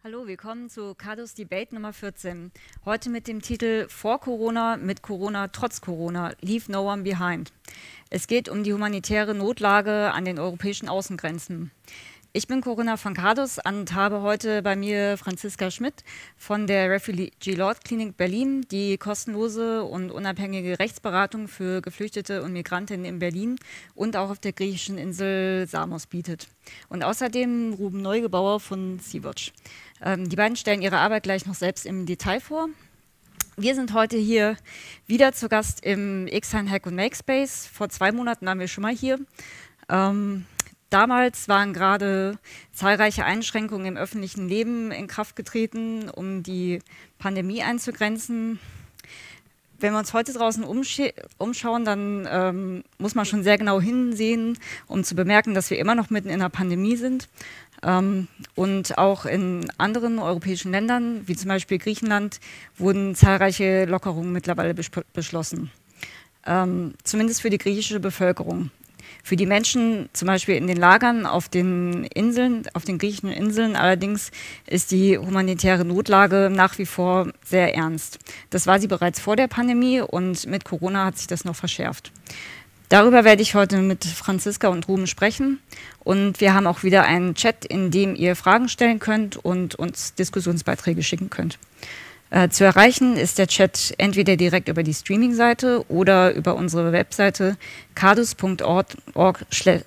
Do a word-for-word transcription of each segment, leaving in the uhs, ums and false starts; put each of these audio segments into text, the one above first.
Hallo, willkommen zu Kados Debate Nummer vierzehn. Heute mit dem Titel Vor Corona, mit Corona, trotz Corona, Leave No One Behind. Es geht um die humanitäre Notlage an den europäischen Außengrenzen. Ich bin Corinna von Kados und habe heute bei mir Franziska Schmidt von der Refugee Law Clinic Berlin, die kostenlose und unabhängige Rechtsberatung für Geflüchtete und Migrantinnen in Berlin und auch auf der griechischen Insel Samos bietet. Und außerdem Ruben Neugebauer von Sea-Watch. Ähm, die beiden stellen ihre Arbeit gleich noch selbst im Detail vor. Wir sind heute hier wieder zu Gast im X-Hack Hack und Makespace. Vor zwei Monaten waren wir schon mal hier. Ähm, Damals waren gerade zahlreiche Einschränkungen im öffentlichen Leben in Kraft getreten, um die Pandemie einzugrenzen. Wenn wir uns heute draußen umschauen, dann ähm, muss man schon sehr genau hinsehen, um zu bemerken, dass wir immer noch mitten in einer Pandemie sind. Ähm, und auch in anderen europäischen Ländern, wie zum Beispiel Griechenland, wurden zahlreiche Lockerungen mittlerweile beschlossen. Ähm, zumindest für die griechische Bevölkerung. Für die Menschen, zum Beispiel in den Lagern auf den Inseln, auf den griechischen Inseln allerdings, ist die humanitäre Notlage nach wie vor sehr ernst. Das war sie bereits vor der Pandemie und mit Corona hat sich das noch verschärft. Darüber werde ich heute mit Franziska und Ruben sprechen und wir haben auch wieder einen Chat, in dem ihr Fragen stellen könnt und uns Diskussionsbeiträge schicken könnt. Äh, zu erreichen ist der Chat entweder direkt über die Streaming-Seite oder über unsere Webseite kados punkt org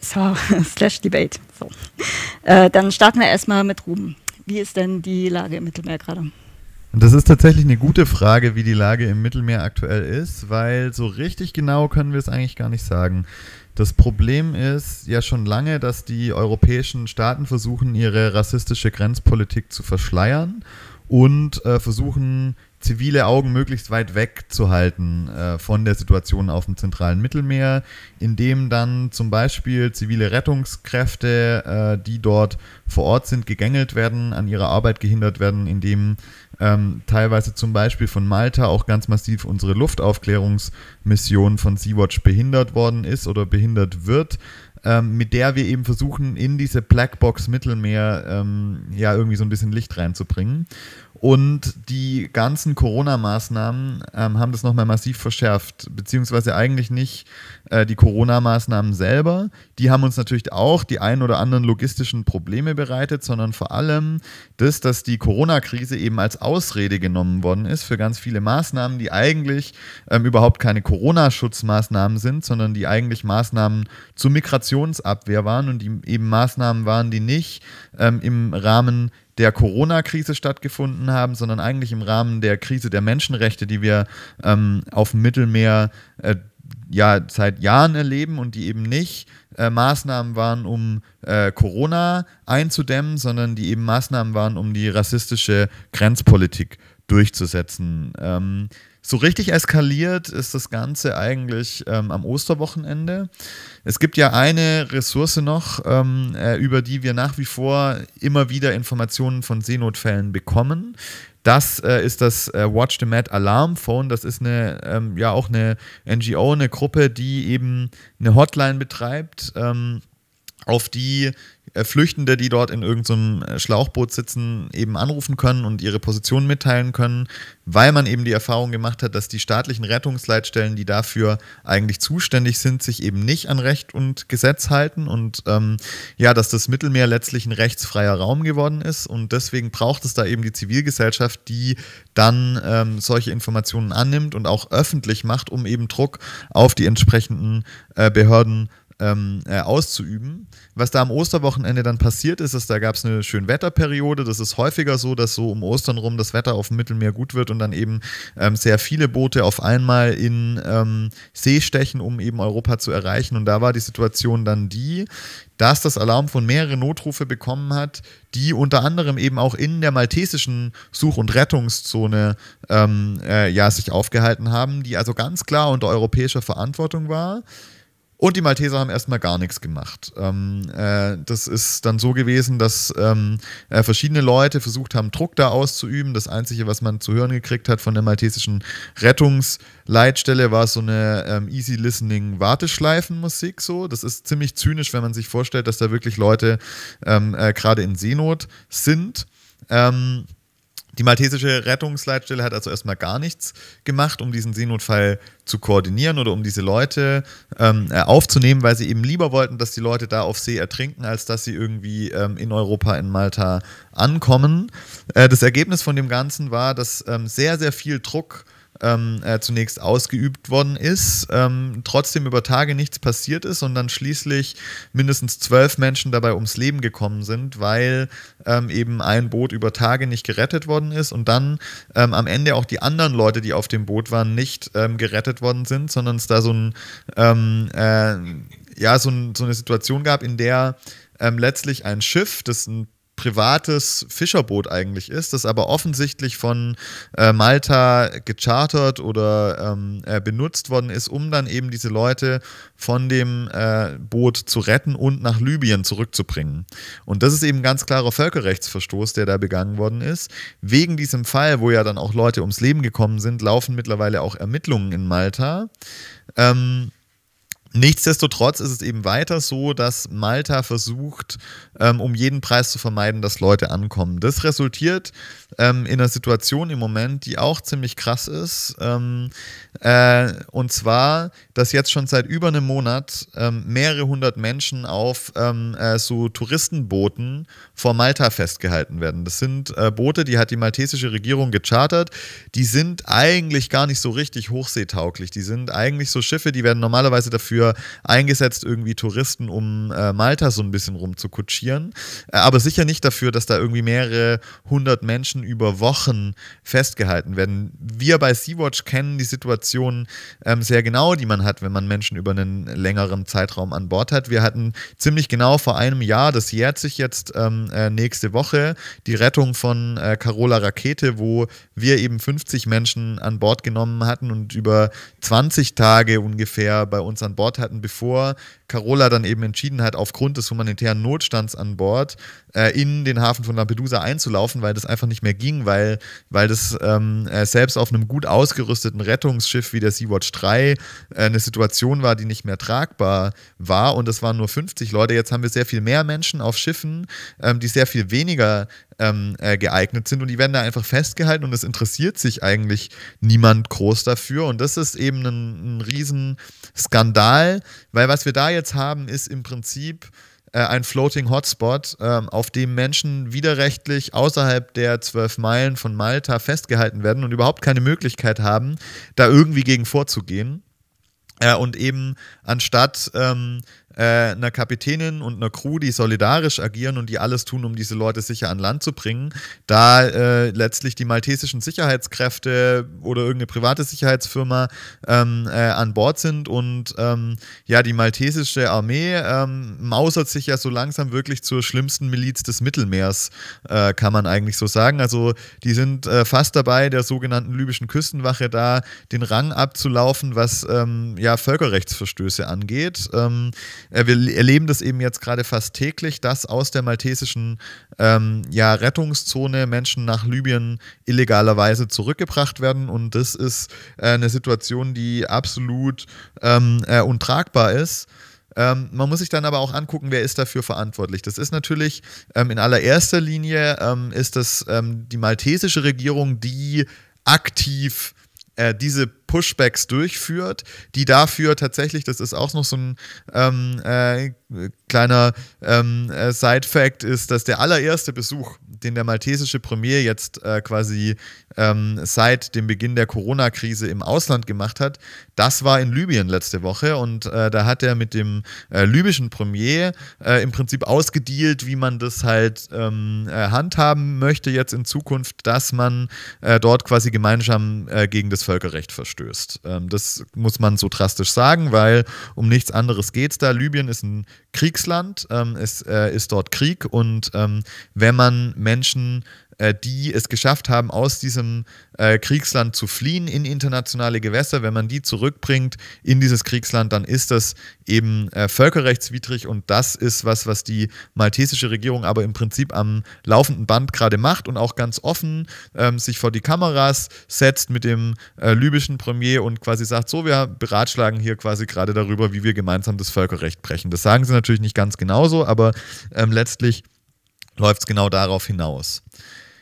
slash debate. So. Äh, dann starten wir erstmal mit Ruben. Wie ist denn die Lage im Mittelmeer gerade? Das ist tatsächlich eine gute Frage, wie die Lage im Mittelmeer aktuell ist, weil so richtig genau können wir es eigentlich gar nicht sagen. Das Problem ist ja schon lange, dass die europäischen Staaten versuchen, ihre rassistische Grenzpolitik zu verschleiern und äh, versuchen, zivile Augen möglichst weit wegzuhalten äh, von der Situation auf dem zentralen Mittelmeer, indem dann zum Beispiel zivile Rettungskräfte, äh, die dort vor Ort sind, gegängelt werden, an ihrer Arbeit gehindert werden, indem ähm, teilweise zum Beispiel von Malta auch ganz massiv unsere Luftaufklärungsmission von Sea-Watch behindert worden ist oder behindert wird, ähm, mit der wir eben versuchen, in diese Blackbox Mittelmeer ähm, ja irgendwie so ein bisschen Licht reinzubringen. Und die ganzen Corona-Maßnahmen ähm, haben das nochmal massiv verschärft, beziehungsweise eigentlich nicht äh, die Corona-Maßnahmen selber. Die haben uns natürlich auch die ein oder anderen logistischen Probleme bereitet, sondern vor allem das, dass die Corona-Krise eben als Ausrede genommen worden ist für ganz viele Maßnahmen, die eigentlich ähm, überhaupt keine Corona-Schutzmaßnahmen sind, sondern die eigentlich Maßnahmen zur Migrationsabwehr waren und die eben Maßnahmen waren, die nicht ähm, im Rahmen der Corona-Krise stattgefunden haben, sondern eigentlich im Rahmen der Krise der Menschenrechte, die wir ähm, auf dem Mittelmeer äh, ja seit Jahren erleben und die eben nicht äh, Maßnahmen waren, um äh, Corona einzudämmen, sondern die eben Maßnahmen waren, um die rassistische Grenzpolitik durchzusetzen. Ähm, So richtig eskaliert ist das Ganze eigentlich ähm, am Osterwochenende. Es gibt ja eine Ressource noch, ähm, äh, über die wir nach wie vor immer wieder Informationen von Seenotfällen bekommen. Das äh, ist das äh, Watch the Med Alarm Phone. Das ist eine, ähm, ja auch eine N G O, eine Gruppe, die eben eine Hotline betreibt, ähm, auf die Flüchtende, die dort in irgendeinem Schlauchboot sitzen, eben anrufen können und ihre Position mitteilen können, weil man eben die Erfahrung gemacht hat, dass die staatlichen Rettungsleitstellen, die dafür eigentlich zuständig sind, sich eben nicht an Recht und Gesetz halten und ähm, ja, dass das Mittelmeer letztlich ein rechtsfreier Raum geworden ist und deswegen braucht es da eben die Zivilgesellschaft, die dann ähm, solche Informationen annimmt und auch öffentlich macht, um eben Druck auf die entsprechenden äh, Behörden Ähm, äh, auszuüben. Was da am Osterwochenende dann passiert ist, ist, da gab es eine Schönwetterperiode. Das ist häufiger so, dass so um Ostern rum das Wetter auf dem Mittelmeer gut wird und dann eben ähm, sehr viele Boote auf einmal in ähm, See stechen, um eben Europa zu erreichen. Und da war die Situation dann die, dass das Alarmphone mehrere Notrufe bekommen hat, die unter anderem eben auch in der maltesischen Such- und Rettungszone ähm, äh, ja, sich aufgehalten haben, die also ganz klar unter europäischer Verantwortung war. Und die Malteser haben erstmal gar nichts gemacht. Ähm, äh, das ist dann so gewesen, dass ähm, äh, verschiedene Leute versucht haben, Druck da auszuüben. Das Einzige, was man zu hören gekriegt hat von der maltesischen Rettungsleitstelle, war so eine ähm, Easy-Listening-Warteschleifenmusik. So. Das ist ziemlich zynisch, wenn man sich vorstellt, dass da wirklich Leute ähm, äh, gerade in Seenot sind. Ähm, Die maltesische Rettungsleitstelle hat also erstmal gar nichts gemacht, um diesen Seenotfall zu koordinieren oder um diese Leute ähm, aufzunehmen, weil sie eben lieber wollten, dass die Leute da auf See ertrinken, als dass sie irgendwie ähm, in Europa, in Malta ankommen. Äh, das Ergebnis von dem Ganzen war, dass ähm, sehr, sehr viel Druck Ähm, äh, zunächst ausgeübt worden ist, ähm, trotzdem über Tage nichts passiert ist und dann schließlich mindestens zwölf Menschen dabei ums Leben gekommen sind, weil ähm, eben ein Boot über Tage nicht gerettet worden ist und dann ähm, am Ende auch die anderen Leute, die auf dem Boot waren, nicht ähm, gerettet worden sind, sondern es da so, ein, ähm, äh, ja, so, ein, so eine Situation gab, in der ähm, letztlich ein Schiff, das ein privates Fischerboot eigentlich ist, das aber offensichtlich von äh, Malta gechartert oder ähm, äh, benutzt worden ist, um dann eben diese Leute von dem äh, Boot zu retten und nach Libyen zurückzubringen. Und das ist eben ganz klarer Völkerrechtsverstoß, der da begangen worden ist. Wegen diesem Fall, wo ja dann auch Leute ums Leben gekommen sind, laufen mittlerweile auch Ermittlungen in Malta. Ähm, Nichtsdestotrotz ist es eben weiter so, dass Malta versucht, ähm, um jeden Preis zu vermeiden, dass Leute ankommen. Das resultiert ähm, in einer Situation im Moment, die auch ziemlich krass ist. Ähm, äh, und zwar, dass jetzt schon seit über einem Monat ähm, mehrere hundert Menschen auf ähm, äh, so Touristenbooten vor Malta festgehalten werden. Das sind äh, Boote, die hat die maltesische Regierung gechartert. Die sind eigentlich gar nicht so richtig hochseetauglich. Die sind eigentlich so Schiffe, die werden normalerweise dafür eingesetzt, irgendwie Touristen um äh, Malta so ein bisschen rumzukutschieren, äh, aber sicher nicht dafür, dass da irgendwie mehrere hundert Menschen über Wochen festgehalten werden. Wir bei Sea-Watch kennen die Situation ähm, sehr genau, die man hat, wenn man Menschen über einen längeren Zeitraum an Bord hat. Wir hatten ziemlich genau vor einem Jahr, das jährt sich jetzt ähm, äh, nächste Woche, die Rettung von äh, Carola Rakete, wo wir eben fünfzig Menschen an Bord genommen hatten und über zwanzig Tage ungefähr bei uns an Bord hatten, bevor Carola dann eben entschieden hat, aufgrund des humanitären Notstands an Bord äh, in den Hafen von Lampedusa einzulaufen, weil das einfach nicht mehr ging, weil, weil das ähm, äh, selbst auf einem gut ausgerüsteten Rettungsschiff wie der Sea-Watch drei äh, eine Situation war, die nicht mehr tragbar war und es waren nur fünfzig Leute. Jetzt haben wir sehr viel mehr Menschen auf Schiffen, ähm, die sehr viel weniger Ähm, äh, geeignet sind und die werden da einfach festgehalten und es interessiert sich eigentlich niemand groß dafür und das ist eben ein, ein Riesenskandal, weil was wir da jetzt haben, ist im Prinzip äh, ein Floating Hotspot, äh, auf dem Menschen widerrechtlich außerhalb der zwölf Meilen von Malta festgehalten werden und überhaupt keine Möglichkeit haben, da irgendwie gegen vorzugehen. Äh, und eben anstatt ähm, äh, einer Kapitänin und einer Crew, die solidarisch agieren und die alles tun, um diese Leute sicher an Land zu bringen, da äh, letztlich die maltesischen Sicherheitskräfte oder irgendeine private Sicherheitsfirma ähm, äh, an Bord sind und ähm, ja, die maltesische Armee ähm, mausert sich ja so langsam wirklich zur schlimmsten Miliz des Mittelmeers, äh, kann man eigentlich so sagen. Also die sind äh, fast dabei, der sogenannten libyschen Küstenwache da den Rang abzulaufen, was ähm, ja, Völkerrechtsverstöße angeht. Ähm, Wir erleben das eben jetzt gerade fast täglich, dass aus der maltesischen ähm, ja, Rettungszone Menschen nach Libyen illegalerweise zurückgebracht werden und das ist äh, eine Situation, die absolut ähm, äh, untragbar ist. Ähm, man muss sich dann aber auch angucken, wer ist dafür verantwortlich. Das ist natürlich ähm, in allererster Linie ähm, ist das ähm, die maltesische Regierung, die aktiv äh, diese Pushbacks durchführt, die dafür tatsächlich, das ist auch noch so ein ähm, äh, kleiner ähm, äh, Side-Fact, ist, dass der allererste Besuch, den der maltesische Premier jetzt äh, quasi ähm, seit dem Beginn der Corona-Krise im Ausland gemacht hat, das war in Libyen letzte Woche und äh, da hat er mit dem äh, libyschen Premier äh, im Prinzip ausgedealt, wie man das halt ähm, äh, handhaben möchte jetzt in Zukunft, dass man äh, dort quasi gemeinsam äh, gegen das Völkerrecht verstößt. Ähm, das muss man so drastisch sagen, weil um nichts anderes geht es da. Libyen ist ein Kriegsland, ähm, es äh, ist dort Krieg und ähm, wenn man Menschen, äh, die es geschafft haben, aus diesem äh, Kriegsland zu fliehen in internationale Gewässer, wenn man die zurückbringt in dieses Kriegsland, dann ist das eben äh, völkerrechtswidrig und das ist was, was die maltesische Regierung aber im Prinzip am laufenden Band gerade macht und auch ganz offen ähm, sich vor die Kameras setzt mit dem äh, libyschen Premier und quasi sagt, so, wir beratschlagen hier quasi gerade darüber, wie wir gemeinsam das Völkerrecht brechen. Das sagen sie natürlich nicht ganz genauso, aber ähm, letztlich läuft es genau darauf hinaus.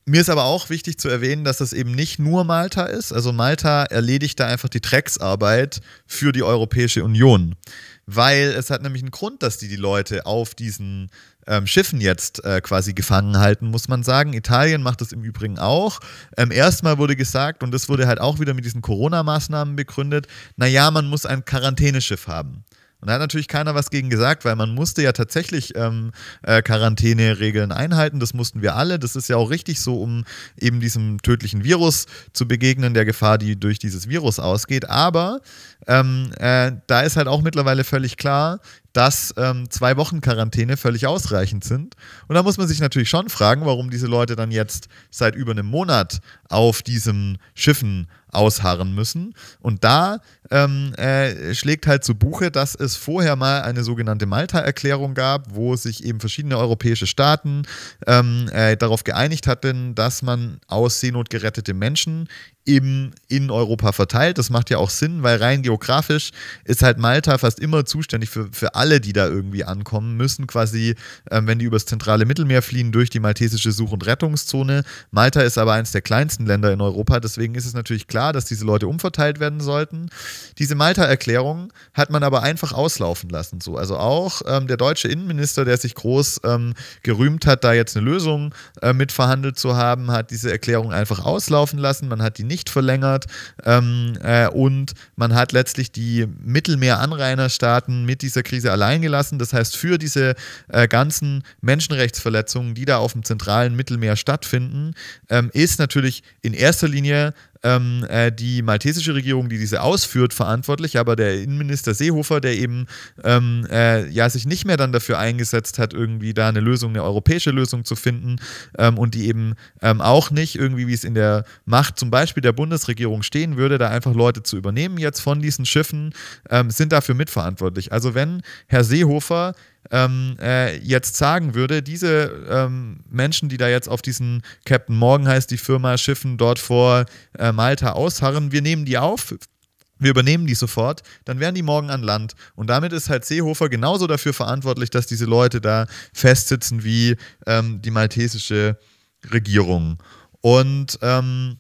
Mir ist aber auch wichtig zu erwähnen, dass das eben nicht nur Malta ist. Also Malta erledigt da einfach die Drecksarbeit für die Europäische Union. Weil es hat nämlich einen Grund, dass die die Leute auf diesen ähm, Schiffen jetzt äh, quasi gefangen halten, muss man sagen. Italien macht das im Übrigen auch. Ähm, erstmal wurde gesagt, und das wurde halt auch wieder mit diesen Corona-Maßnahmen begründet, naja, man muss ein Quarantäneschiff haben. Und da hat natürlich keiner was gegen gesagt, weil man musste ja tatsächlich ähm, äh, Quarantäneregeln einhalten. Das mussten wir alle. Das ist ja auch richtig so, um eben diesem tödlichen Virus zu begegnen, der Gefahr, die durch dieses Virus ausgeht. Aber ähm, äh, da ist halt auch mittlerweile völlig klar, dass ähm, zwei Wochen Quarantäne völlig ausreichend sind. Und da muss man sich natürlich schon fragen, warum diese Leute dann jetzt seit über einem Monat auf diesen Schiffen ausharren müssen. Und da ähm, äh, schlägt halt zu Buche, dass es vorher mal eine sogenannte Malta-Erklärung gab, wo sich eben verschiedene europäische Staaten ähm, äh, darauf geeinigt hatten, dass man aus Seenot gerettete Menschen eben in Europa verteilt. Das macht ja auch Sinn, weil rein geografisch ist halt Malta fast immer zuständig für, für alle, die da irgendwie ankommen müssen, quasi, ähm, wenn die übers zentrale Mittelmeer fliehen, durch die maltesische Such- und Rettungszone. Malta ist aber eines der kleinsten Länder in Europa, deswegen ist es natürlich klar, dass diese Leute umverteilt werden sollten. Diese Malta-Erklärung hat man aber einfach auslaufen lassen. So. Also auch ähm, der deutsche Innenminister, der sich groß ähm, gerühmt hat, da jetzt eine Lösung äh, mitverhandelt zu haben, hat diese Erklärung einfach auslaufen lassen. Man hat die nicht verlängert ähm, äh, und man hat letztlich die Mittelmeer-Anrainerstaaten mit dieser Krise allein gelassen. Das heißt, für diese äh, ganzen Menschenrechtsverletzungen, die da auf dem zentralen Mittelmeer stattfinden, ähm, ist natürlich in erster Linie Ähm, äh, die maltesische Regierung, die diese ausführt, verantwortlich, aber der Innenminister Seehofer, der eben ähm, äh, ja, sich nicht mehr dann dafür eingesetzt hat, irgendwie da eine Lösung, eine europäische Lösung zu finden ähm, und die eben ähm, auch nicht irgendwie, wie es in der Macht zum Beispiel der Bundesregierung stehen würde, da einfach Leute zu übernehmen jetzt von diesen Schiffen, ähm, sind dafür mitverantwortlich. Also wenn Herr Seehofer Ähm, äh, jetzt sagen würde, diese ähm, Menschen, die da jetzt auf diesen Captain Morgan heißt die Firma, Schiffen dort vor äh, Malta ausharren, wir nehmen die auf, wir übernehmen die sofort, dann wären die morgen an Land. Und damit ist halt Seehofer genauso dafür verantwortlich, dass diese Leute da festsitzen wie ähm, die maltesische Regierung. Und ähm,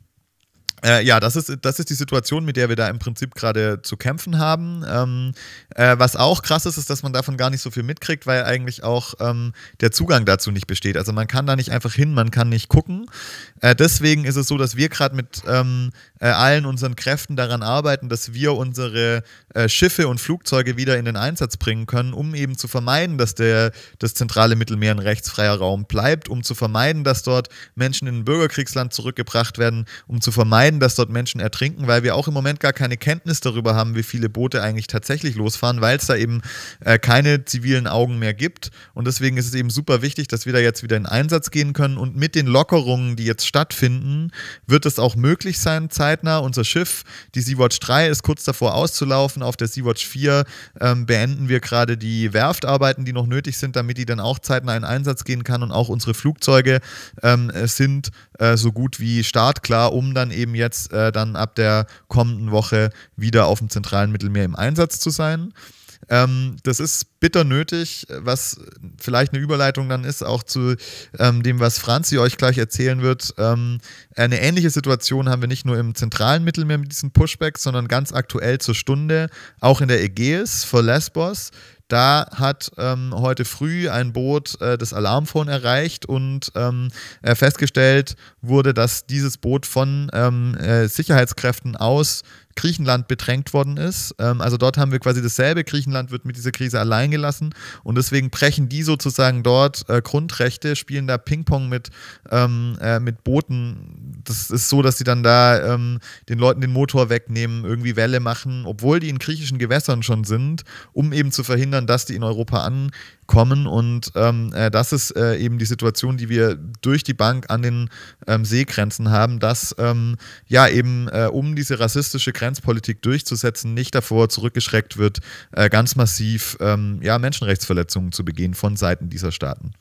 Äh, ja, das ist, das ist die Situation, mit der wir da im Prinzip gerade zu kämpfen haben. Ähm, äh, was auch krass ist, ist, dass man davon gar nicht so viel mitkriegt, weil eigentlich auch ähm, der Zugang dazu nicht besteht. Also man kann da nicht einfach hin, man kann nicht gucken. Äh, deswegen ist es so, dass wir gerade mit ähm, äh, allen unseren Kräften daran arbeiten, dass wir unsere äh, Schiffe und Flugzeuge wieder in den Einsatz bringen können, um eben zu vermeiden, dass der, das zentrale Mittelmeer ein rechtsfreier Raum bleibt, um zu vermeiden, dass dort Menschen in ein Bürgerkriegsland zurückgebracht werden, um zu vermeiden, dass dort Menschen ertrinken, weil wir auch im Moment gar keine Kenntnis darüber haben, wie viele Boote eigentlich tatsächlich losfahren, weil es da eben äh, keine zivilen Augen mehr gibt. Und deswegen ist es eben super wichtig, dass wir da jetzt wieder in Einsatz gehen können. Und mit den Lockerungen, die jetzt stattfinden, wird es auch möglich sein, zeitnah. Unser Schiff, die Sea-Watch drei, ist kurz davor auszulaufen. Auf der Sea-Watch vier ähm, beenden wir gerade die Werftarbeiten, die noch nötig sind, damit die dann auch zeitnah in Einsatz gehen kann. Und auch unsere Flugzeuge ähm, sind äh, so gut wie startklar, um dann eben jetzt äh, dann ab der kommenden Woche wieder auf dem zentralen Mittelmeer im Einsatz zu sein. Ähm, das ist bitter nötig, was vielleicht eine Überleitung dann ist, auch zu ähm, dem, was Franzi euch gleich erzählen wird. Ähm, eine ähnliche Situation haben wir nicht nur im zentralen Mittelmeer mit diesen Pushbacks, sondern ganz aktuell zur Stunde, auch in der Ägäis vor Lesbos. Da hat ähm, heute früh ein Boot äh, das Alarmphone erreicht und ähm, äh, festgestellt wurde, dass dieses Boot von ähm, äh, Sicherheitskräften aus Griechenland bedrängt worden ist. Ähm, also dort haben wir quasi dasselbe. Griechenland wird mit dieser Krise allein gelassen und deswegen brechen die sozusagen dort äh, Grundrechte, spielen da Ping-Pong mit, ähm, äh, mit Booten. Das ist so, dass sie dann da ähm, den Leuten den Motor wegnehmen, irgendwie Welle machen, obwohl die in griechischen Gewässern schon sind, um eben zu verhindern, dass die in Europa ankommen. Und ähm, äh, das ist äh, eben die Situation, die wir durch die Bank an den ähm, Seegrenzen haben, dass ähm, ja eben äh, um diese rassistische Grenzpolitik durchzusetzen, nicht davor zurückgeschreckt wird, äh, ganz massiv ähm, ja, Menschenrechtsverletzungen zu begehen von Seiten dieser Staaten.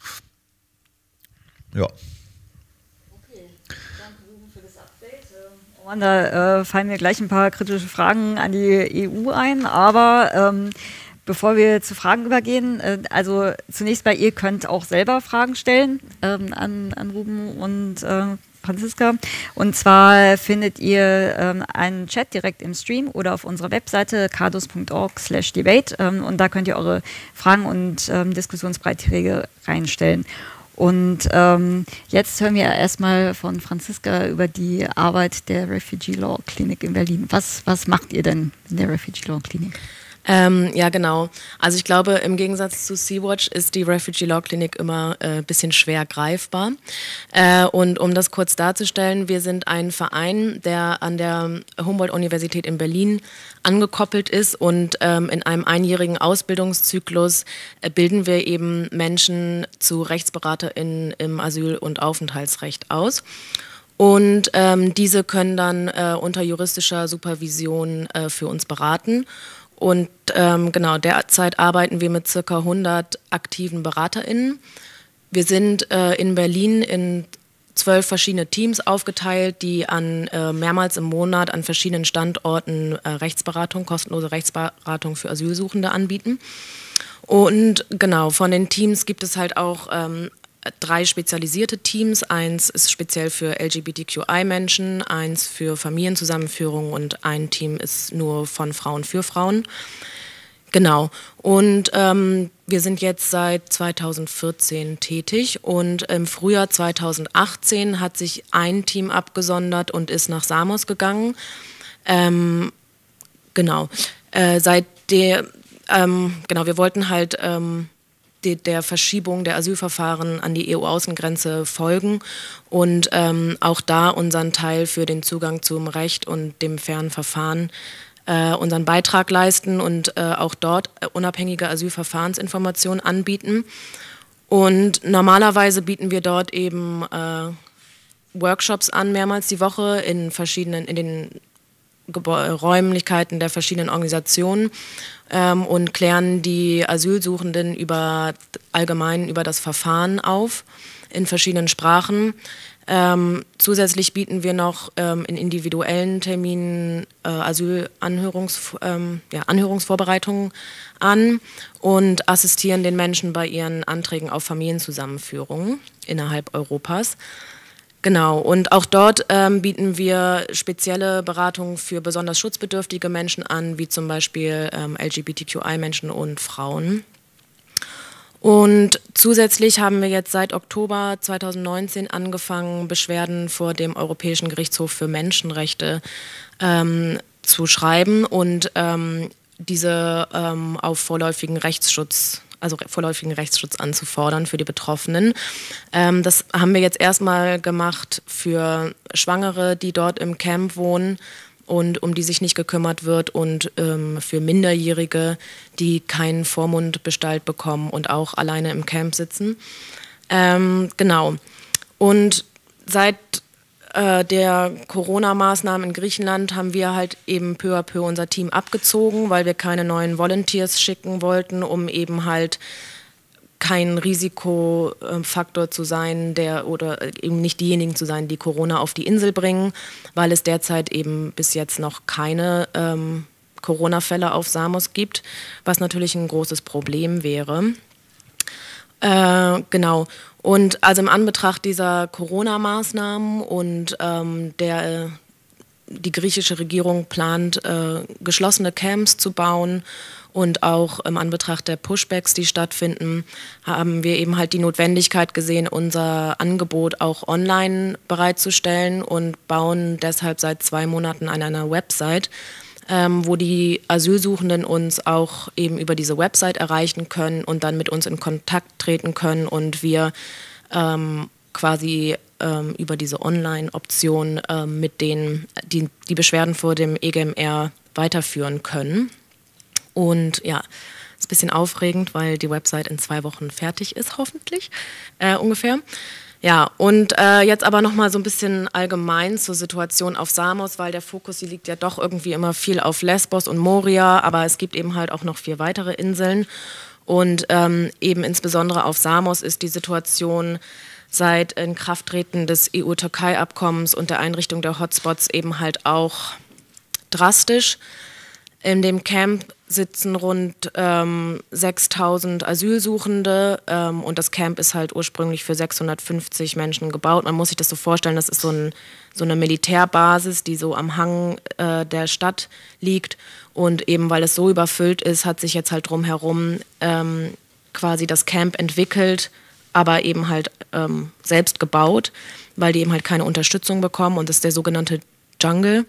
Ja. Da äh, fallen mir gleich ein paar kritische Fragen an die E U ein, aber ähm, bevor wir zu Fragen übergehen, äh, also zunächst mal, ihr könnt auch selber Fragen stellen ähm, an, an Ruben und äh, Franziska. Und zwar findet ihr ähm, einen Chat direkt im Stream oder auf unserer Webseite kados punkt org slash debate ähm, und da könnt ihr eure Fragen und ähm, Diskussionsbeiträge reinstellen. Und ähm, jetzt hören wir erstmal von Franziska über die Arbeit der Refugee Law Clinic in Berlin. Was, was macht ihr denn in der Refugee Law Clinic? Ähm, ja, genau. Also ich glaube, im Gegensatz zu Sea-Watch ist die Refugee Law Clinic immer ein äh, bisschen schwer greifbar. Äh, und um das kurz darzustellen, wir sind ein Verein, der an der Humboldt-Universität in Berlin angekoppelt ist und ähm, in einem einjährigen Ausbildungszyklus äh, bilden wir eben Menschen zu RechtsberaterInnen im Asyl- und Aufenthaltsrecht aus. Und ähm, diese können dann äh, unter juristischer Supervision äh, für uns beraten. Und ähm, genau, derzeit arbeiten wir mit circa hundert aktiven BeraterInnen. Wir sind äh, in Berlin in zwölf verschiedene Teams aufgeteilt, die an äh, mehrmals im Monat an verschiedenen Standorten äh, Rechtsberatung, kostenlose Rechtsberatung für Asylsuchende anbieten. Und genau, von den Teams gibt es halt auch ähm, drei spezialisierte Teams. Eins ist speziell für L G B T Q I-Menschen, eins für Familienzusammenführung und ein Team ist nur von Frauen für Frauen. Genau. Und ähm, wir sind jetzt seit zweitausendvierzehn tätig und im Frühjahr zweitausendachtzehn hat sich ein Team abgesondert und ist nach Samos gegangen. Ähm, genau. Äh, seit der, ähm, genau, wir wollten halt ähm, der Verschiebung der Asylverfahren an die E U-Außengrenze folgen und ähm, auch da unseren Teil für den Zugang zum Recht und dem fairen Verfahren äh, unseren Beitrag leisten und äh, auch dort unabhängige Asylverfahrensinformationen anbieten. Und normalerweise bieten wir dort eben äh, Workshops an, mehrmals die Woche in verschiedenen, in den Gebä- Räumlichkeiten der verschiedenen Organisationen ähm, und klären die Asylsuchenden über, allgemein über das Verfahren auf in verschiedenen Sprachen. Ähm, zusätzlich bieten wir noch ähm, in individuellen Terminen äh, Asylanhörungs, ähm, ja, Anhörungsvorbereitungen an und assistieren den Menschen bei ihren Anträgen auf Familienzusammenführung innerhalb Europas. Genau, und auch dort ähm, bieten wir spezielle Beratungen für besonders schutzbedürftige Menschen an, wie zum Beispiel ähm, L G B T Q I-Menschen und Frauen. Und zusätzlich haben wir jetzt seit Oktober zweitausendneunzehn angefangen, Beschwerden vor dem Europäischen Gerichtshof für Menschenrechte ähm, zu schreiben und ähm, diese ähm, auf vorläufigen Rechtsschutz also vorläufigen Rechtsschutz anzufordern für die Betroffenen. Ähm, das haben wir jetzt erstmal gemacht für Schwangere, die dort im Camp wohnen und um die sich nicht gekümmert wird und ähm, für Minderjährige, die keinen Vormundbestalt bekommen und auch alleine im Camp sitzen. Ähm, genau. Und seit äh, der Corona-Maßnahmen in Griechenland haben wir halt eben peu à peu unser Team abgezogen, weil wir keine neuen Volunteers schicken wollten, um eben halt kein Risikofaktor zu sein, der oder eben nicht diejenigen zu sein, die Corona auf die Insel bringen, weil es derzeit eben bis jetzt noch keine ähm, Corona-Fälle auf Samos gibt, was natürlich ein großes Problem wäre. Äh, genau. Und also im Anbetracht dieser Corona-Maßnahmen und ähm, der, die griechische Regierung plant, äh, geschlossene Camps zu bauen und auch im Anbetracht der Pushbacks, die stattfinden, haben wir eben halt die Notwendigkeit gesehen, unser Angebot auch online bereitzustellen und bauen deshalb seit zwei Monaten an einer Website, Ähm, wo die Asylsuchenden uns auch eben über diese Website erreichen können und dann mit uns in Kontakt treten können und wir ähm, quasi ähm, über diese Online-Option ähm, mit denen die, die Beschwerden vor dem E G M R weiterführen können. Und ja, ist ein bisschen aufregend, weil die Website in zwei Wochen fertig ist, hoffentlich, äh, ungefähr. Ja, und äh, jetzt aber nochmal so ein bisschen allgemein zur Situation auf Samos, weil der Fokus, die liegt ja doch irgendwie immer viel auf Lesbos und Moria, aber es gibt eben halt auch noch vier weitere Inseln. Und ähm, eben insbesondere auf Samos ist die Situation seit Inkrafttreten des E U-Türkei-Abkommens und der Einrichtung der Hotspots eben halt auch drastisch. In dem Camp sitzen rund ähm, sechstausend Asylsuchende ähm, und das Camp ist halt ursprünglich für sechshundertfünfzig Menschen gebaut. Man muss sich das so vorstellen, das ist so, ein, so eine Militärbasis, die so am Hang äh, der Stadt liegt und eben weil es so überfüllt ist, hat sich jetzt halt drumherum ähm, quasi das Camp entwickelt, aber eben halt ähm, selbst gebaut, weil die eben halt keine Unterstützung bekommen und das ist der sogenannte Jungle.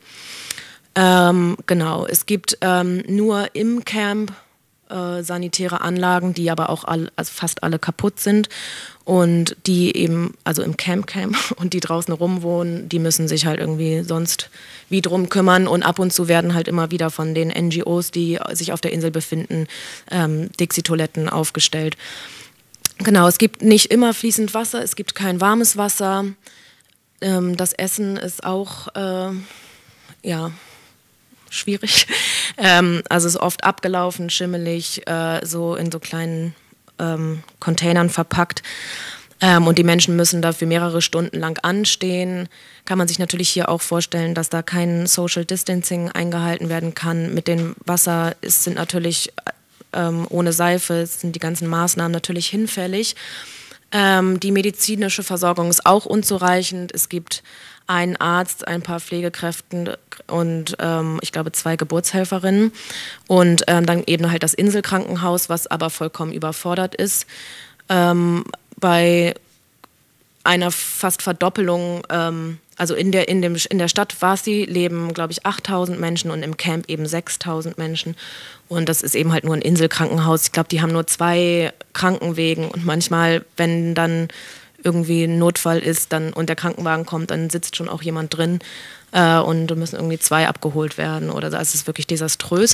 Ähm, genau, es gibt ähm, nur im Camp äh, sanitäre Anlagen, die aber auch all, also fast alle kaputt sind und die eben, also im Camp Camp und die draußen rumwohnen, die müssen sich halt irgendwie sonst wie drum kümmern und ab und zu werden halt immer wieder von den N G Os, die sich auf der Insel befinden, ähm, Dixie-Toiletten aufgestellt. Genau, es gibt nicht immer fließend Wasser, es gibt kein warmes Wasser, ähm, das Essen ist auch, äh, ja, schwierig. Ähm, also es ist oft abgelaufen, schimmelig, äh, so in so kleinen ähm, Containern verpackt. Ähm, und die Menschen müssen dafür mehrere Stunden lang anstehen. Kann man sich natürlich hier auch vorstellen, dass da kein Social Distancing eingehalten werden kann. Mit dem Wasser ist, sind natürlich ähm, ohne Seife, sind die ganzen Maßnahmen natürlich hinfällig. Ähm, die medizinische Versorgung ist auch unzureichend. Es gibt einen Arzt, ein paar Pflegekräfte und ähm, ich glaube zwei Geburtshelferinnen und ähm, dann eben halt das Inselkrankenhaus, was aber vollkommen überfordert ist. Ähm, bei einer fast Verdoppelung, ähm, also in der, in, dem, in der Stadt Vasi leben, glaube ich, achttausend Menschen und im Camp eben sechstausend Menschen. Und das ist eben halt nur ein Inselkrankenhaus. Ich glaube, die haben nur zwei Krankenwegen und manchmal, wenn dann irgendwie ein Notfall ist dann, und der Krankenwagen kommt, dann sitzt schon auch jemand drin äh, und da müssen irgendwie zwei abgeholt werden oder so. Also es ist wirklich desaströs.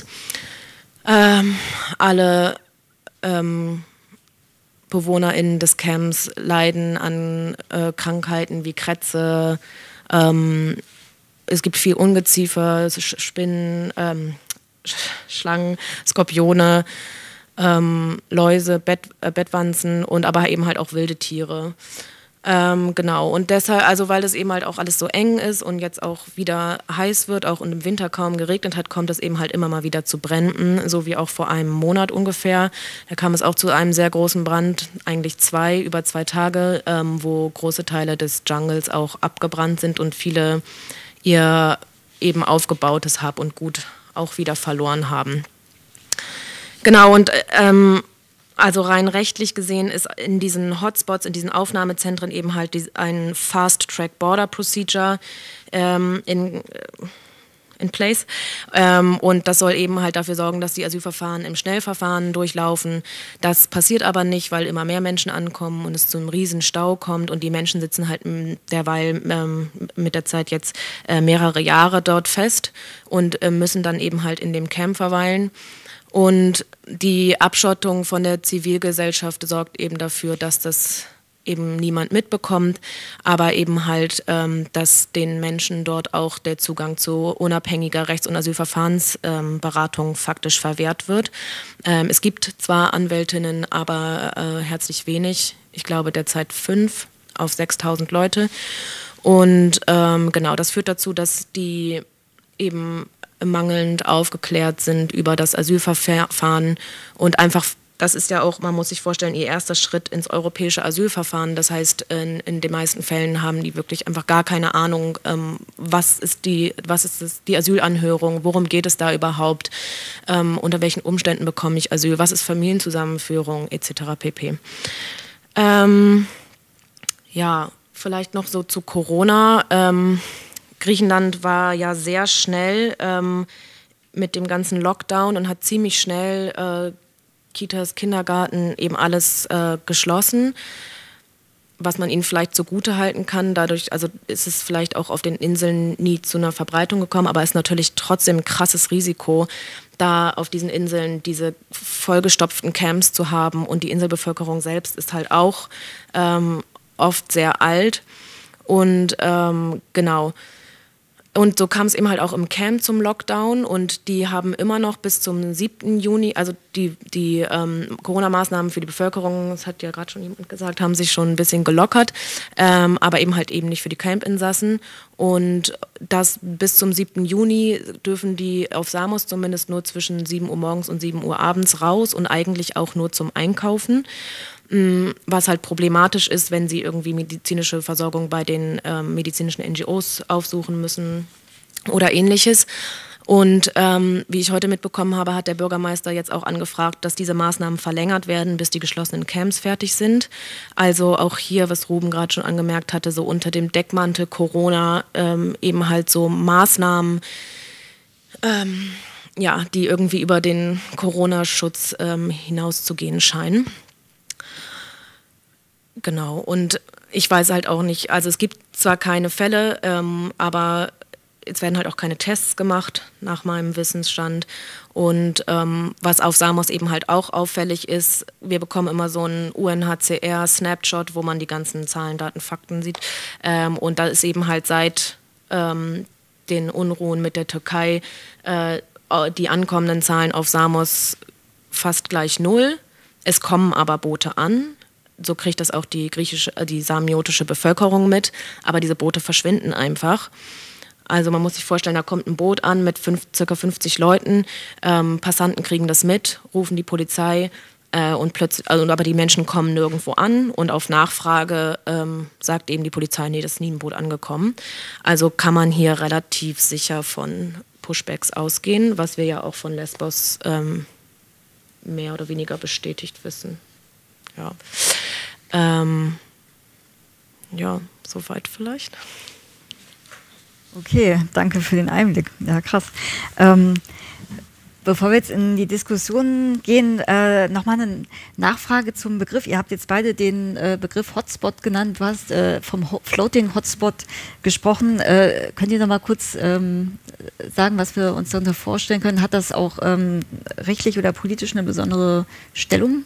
Ähm, alle ähm, BewohnerInnen des Camps leiden an äh, Krankheiten wie Krätze, ähm, es gibt viel Ungeziefer, Spinnen, ähm, Schlangen, Skorpione, ähm, Läuse, Bett, äh, Bettwanzen und aber eben halt auch wilde Tiere. Ähm, genau, und deshalb, also weil das eben halt auch alles so eng ist und jetzt auch wieder heiß wird, auch und im Winter kaum geregnet hat, kommt es eben halt immer mal wieder zu Bränden, so wie auch vor einem Monat ungefähr. Da kam es auch zu einem sehr großen Brand, eigentlich zwei, über zwei Tage, ähm, wo große Teile des Jungles auch abgebrannt sind und viele ihr eben aufgebautes Hab und Gut auch wieder verloren haben. Genau, und ähm, also rein rechtlich gesehen ist in diesen Hotspots, in diesen Aufnahmezentren eben halt die, ein Fast-Track-Border-Procedure ähm, in, in place. Ähm, und das soll eben halt dafür sorgen, dass die Asylverfahren im Schnellverfahren durchlaufen. Das passiert aber nicht, weil immer mehr Menschen ankommen und es zu einem riesen Stau kommt und die Menschen sitzen halt derweil ähm, mit der Zeit jetzt äh, mehrere Jahre dort fest und äh, müssen dann eben halt in dem Camp verweilen. Und die Abschottung von der Zivilgesellschaft sorgt eben dafür, dass das eben niemand mitbekommt, aber eben halt, ähm, dass den Menschen dort auch der Zugang zu unabhängiger Rechts- und Asylverfahrensberatung ähm, faktisch verwehrt wird. Ähm, es gibt zwar Anwältinnen, aber äh, herzlich wenig. Ich glaube derzeit fünf auf sechstausend Leute. Und ähm, genau, das führt dazu, dass die eben mangelnd aufgeklärt sind über das Asylverfahren und einfach, das ist ja auch, man muss sich vorstellen, ihr erster Schritt ins europäische Asylverfahren. Das heißt, in, in den meisten Fällen haben die wirklich einfach gar keine Ahnung, ähm, was ist die, was ist das, die Asylanhörung, worum geht es da überhaupt, ähm, unter welchen Umständen bekomme ich Asyl, was ist Familienzusammenführung et cetera pp. Ähm, ja, vielleicht noch so zu Corona. Ähm, Griechenland war ja sehr schnell ähm, mit dem ganzen Lockdown und hat ziemlich schnell äh, Kitas, Kindergarten, eben alles äh, geschlossen, was man ihnen vielleicht zugute halten kann. Dadurch, also ist es vielleicht auch auf den Inseln nie zu einer Verbreitung gekommen, aber es ist natürlich trotzdem ein krasses Risiko, da auf diesen Inseln diese vollgestopften Camps zu haben und die Inselbevölkerung selbst ist halt auch ähm, oft sehr alt und ähm, genau. Und so kam es eben halt auch im Camp zum Lockdown und die haben immer noch bis zum siebten Juni, also die, die ähm, Corona-Maßnahmen für die Bevölkerung, das hat ja gerade schon jemand gesagt, haben sich schon ein bisschen gelockert, ähm, aber eben halt eben nicht für die Camp-Insassen. Und das bis zum siebten Juni dürfen die auf Samos zumindest nur zwischen sieben Uhr morgens und sieben Uhr abends raus und eigentlich auch nur zum Einkaufen. Was halt problematisch ist, wenn sie irgendwie medizinische Versorgung bei den ähm, medizinischen N G Os aufsuchen müssen oder ähnliches. Und ähm, wie ich heute mitbekommen habe, hat der Bürgermeister jetzt auch angefragt, dass diese Maßnahmen verlängert werden, bis die geschlossenen Camps fertig sind. Also auch hier, was Ruben gerade schon angemerkt hatte, so unter dem Deckmantel Corona ähm, eben halt so Maßnahmen, ähm, ja, die irgendwie über den Corona-Schutz ähm, hinauszugehen scheinen. Genau, und ich weiß halt auch nicht, also es gibt zwar keine Fälle, ähm, aber es werden halt auch keine Tests gemacht, nach meinem Wissensstand. Und ähm, was auf Samos eben halt auch auffällig ist, wir bekommen immer so einen U N H C R-Snapshot, wo man die ganzen Zahlen, Daten, Fakten sieht. Ähm, und da ist eben halt seit ähm, den Unruhen mit der Türkei äh, die ankommenden Zahlen auf Samos fast gleich null. Es kommen aber Boote an. So kriegt das auch die griechische, die samiotische Bevölkerung mit, aber diese Boote verschwinden einfach. Also man muss sich vorstellen, da kommt ein Boot an mit fünf, circa fünfzig Leuten, ähm, Passanten kriegen das mit, rufen die Polizei äh, und plötzlich, also, aber die Menschen kommen nirgendwo an und auf Nachfrage ähm, sagt eben die Polizei, nee, das ist nie ein Boot angekommen. Also kann man hier relativ sicher von Pushbacks ausgehen, was wir ja auch von Lesbos ähm, mehr oder weniger bestätigt wissen. Ja. Ähm, ja, soweit vielleicht. Okay, danke für den Einblick. Ja, krass. Ähm, bevor wir jetzt in die Diskussion gehen, äh, nochmal eine Nachfrage zum Begriff. Ihr habt jetzt beide den äh, Begriff Hotspot genannt. Du hast äh, vom Ho- Floating Hotspot gesprochen. Äh, könnt ihr nochmal kurz ähm, sagen, was wir uns darunter vorstellen können? Hat das auch ähm, rechtlich oder politisch eine besondere Stellung?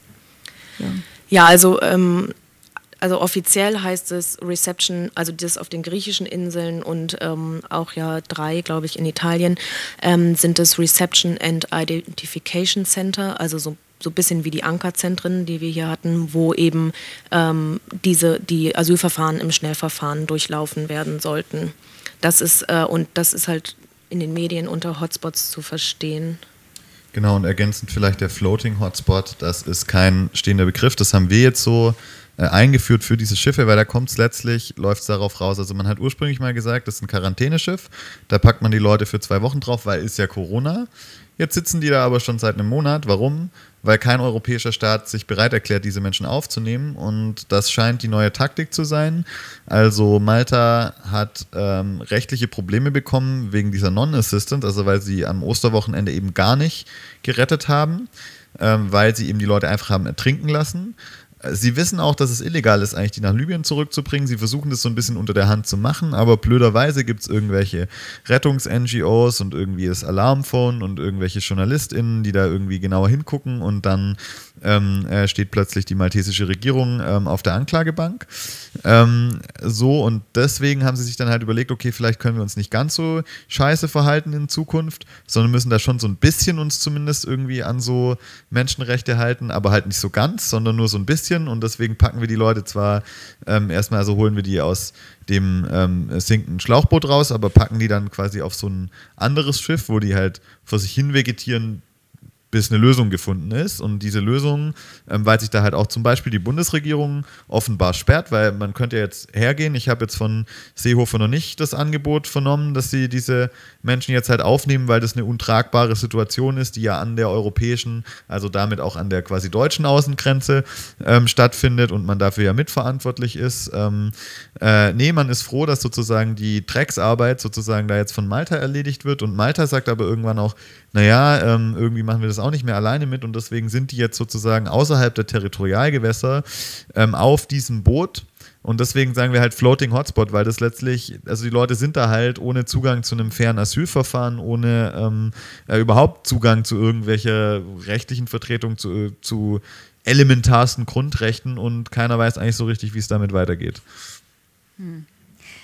Ja. Ja, also, ähm, also offiziell heißt es Reception, also das auf den griechischen Inseln und ähm, auch ja drei, glaube ich, in Italien, ähm, sind es Reception and Identification Center, also so, so ein bisschen wie die Ankerzentren, die wir hier hatten, wo eben ähm, diese, die Asylverfahren im Schnellverfahren durchlaufen werden sollten. Das ist, äh, und das ist halt in den Medien unter Hotspots zu verstehen. Genau, und ergänzend vielleicht der Floating Hotspot, das ist kein stehender Begriff, das haben wir jetzt so äh, eingeführt für diese Schiffe, weil da kommt es letztlich, läuft es darauf raus, also man hat ursprünglich mal gesagt, das ist ein Quarantäneschiff, da packt man die Leute für zwei Wochen drauf, weil ist ja Corona. Jetzt sitzen die da aber schon seit einem Monat. Warum? Weil kein europäischer Staat sich bereit erklärt, diese Menschen aufzunehmen, und das scheint die neue Taktik zu sein. Also Malta hat ähm, rechtliche Probleme bekommen wegen dieser Non-Assistant, also weil sie am Osterwochenende eben gar nicht gerettet haben, ähm, weil sie eben die Leute einfach haben ertrinken lassen. Sie wissen auch, dass es illegal ist, eigentlich die nach Libyen zurückzubringen. Sie versuchen das so ein bisschen unter der Hand zu machen, aber blöderweise gibt es irgendwelche Rettungs-N G Os und irgendwie das Alarmphone und irgendwelche JournalistInnen, die da irgendwie genauer hingucken, und dann ähm, äh, steht plötzlich die maltesische Regierung ähm, auf der Anklagebank. Ähm, so, und deswegen haben sie sich dann halt überlegt, okay, vielleicht können wir uns nicht ganz so scheiße verhalten in Zukunft, sondern müssen da schon so ein bisschen uns zumindest irgendwie an so Menschenrechte halten, aber halt nicht so ganz, sondern nur so ein bisschen. Und deswegen packen wir die Leute zwar ähm, erstmal, also holen wir die aus dem ähm, sinkenden Schlauchboot raus, aber packen die dann quasi auf so ein anderes Schiff, wo die halt vor sich hin vegetieren, bis eine Lösung gefunden ist. Und diese Lösung, ähm, weil sich da halt auch zum Beispiel die Bundesregierung offenbar sperrt, weil man könnte ja jetzt hergehen, ich habe jetzt von Seehofer noch nicht das Angebot vernommen, dass sie diese Menschen jetzt halt aufnehmen, weil das eine untragbare Situation ist, die ja an der europäischen, also damit auch an der quasi deutschen Außengrenze ähm, stattfindet und man dafür ja mitverantwortlich ist. Ähm, äh, nee, man ist froh, dass sozusagen die Drecksarbeit sozusagen da jetzt von Malta erledigt wird, und Malta sagt aber irgendwann auch, naja, ähm, irgendwie machen wir das auch nicht mehr alleine mit, und deswegen sind die jetzt sozusagen außerhalb der Territorialgewässer ähm, auf diesem Boot, und deswegen sagen wir halt Floating Hotspot, weil das letztlich, also die Leute sind da halt ohne Zugang zu einem fairen Asylverfahren, ohne ähm, äh, überhaupt Zugang zu irgendwelcher rechtlichen Vertretung, zu, zu elementarsten Grundrechten, und keiner weiß eigentlich so richtig, wie es damit weitergeht. Hm.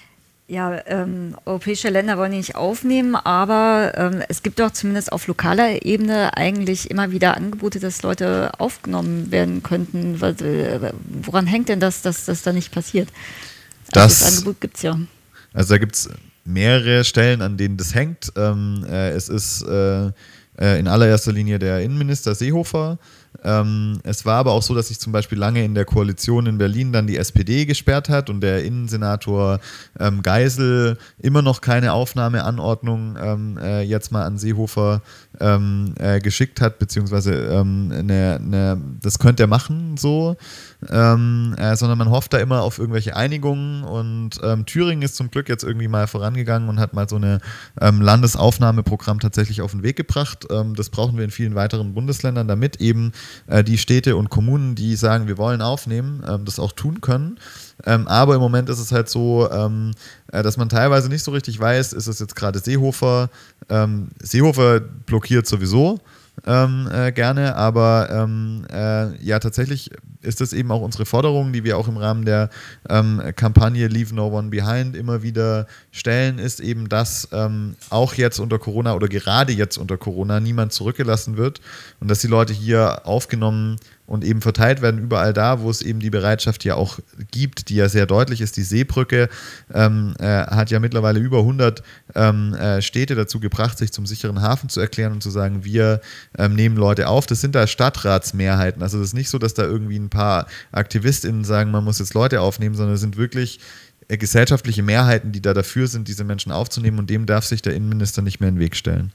Ja, ähm, europäische Länder wollen nicht aufnehmen, aber ähm, es gibt doch zumindest auf lokaler Ebene eigentlich immer wieder Angebote, dass Leute aufgenommen werden könnten. Was, äh, woran hängt denn das, dass das da nicht passiert? Also das, das Angebot gibt es ja. Also da gibt es mehrere Stellen, an denen das hängt. Ähm, äh, es ist äh, äh, in allererster Linie der Innenminister Seehofer. Ähm, es war aber auch so, dass sich zum Beispiel lange in der Koalition in Berlin dann die S P D gesperrt hat und der Innensenator ähm, Geisel immer noch keine Aufnahmeanordnung ähm, äh, jetzt mal an Seehofer ähm, äh, geschickt hat, beziehungsweise ähm, eine, eine, das könnte er machen so, ähm, äh, sondern man hofft da immer auf irgendwelche Einigungen und ähm, Thüringen ist zum Glück jetzt irgendwie mal vorangegangen und hat mal so ein ähm, Landesaufnahmeprogramm tatsächlich auf den Weg gebracht. Ähm, das brauchen wir in vielen weiteren Bundesländern, damit eben die Städte und Kommunen, die sagen, wir wollen aufnehmen, ähm, das auch tun können. Ähm, aber im Moment ist es halt so, ähm, äh, dass man teilweise nicht so richtig weiß, ist es jetzt gerade Seehofer. Ähm, Seehofer blockiert sowieso ähm, äh, gerne, aber ähm, äh, ja, tatsächlich ist das eben auch unsere Forderung, die wir auch im Rahmen der ähm, Kampagne Leave No One Behind immer wieder stellen, ist eben, dass ähm, auch jetzt unter Corona oder gerade jetzt unter Corona niemand zurückgelassen wird und dass die Leute hier aufgenommen und eben verteilt werden überall da, wo es eben die Bereitschaft ja auch gibt, die ja sehr deutlich ist. Die Seebrücke ähm, äh, hat ja mittlerweile über hundert ähm, äh, Städte dazu gebracht, sich zum sicheren Hafen zu erklären und zu sagen, wir ähm, nehmen Leute auf. Das sind da Stadtratsmehrheiten. Also das ist nicht so, dass da irgendwie ein paar AktivistInnen sagen, man muss jetzt Leute aufnehmen, sondern es sind wirklich äh, gesellschaftliche Mehrheiten, die da dafür sind, diese Menschen aufzunehmen und dem darf sich der Innenminister nicht mehr in den Weg stellen.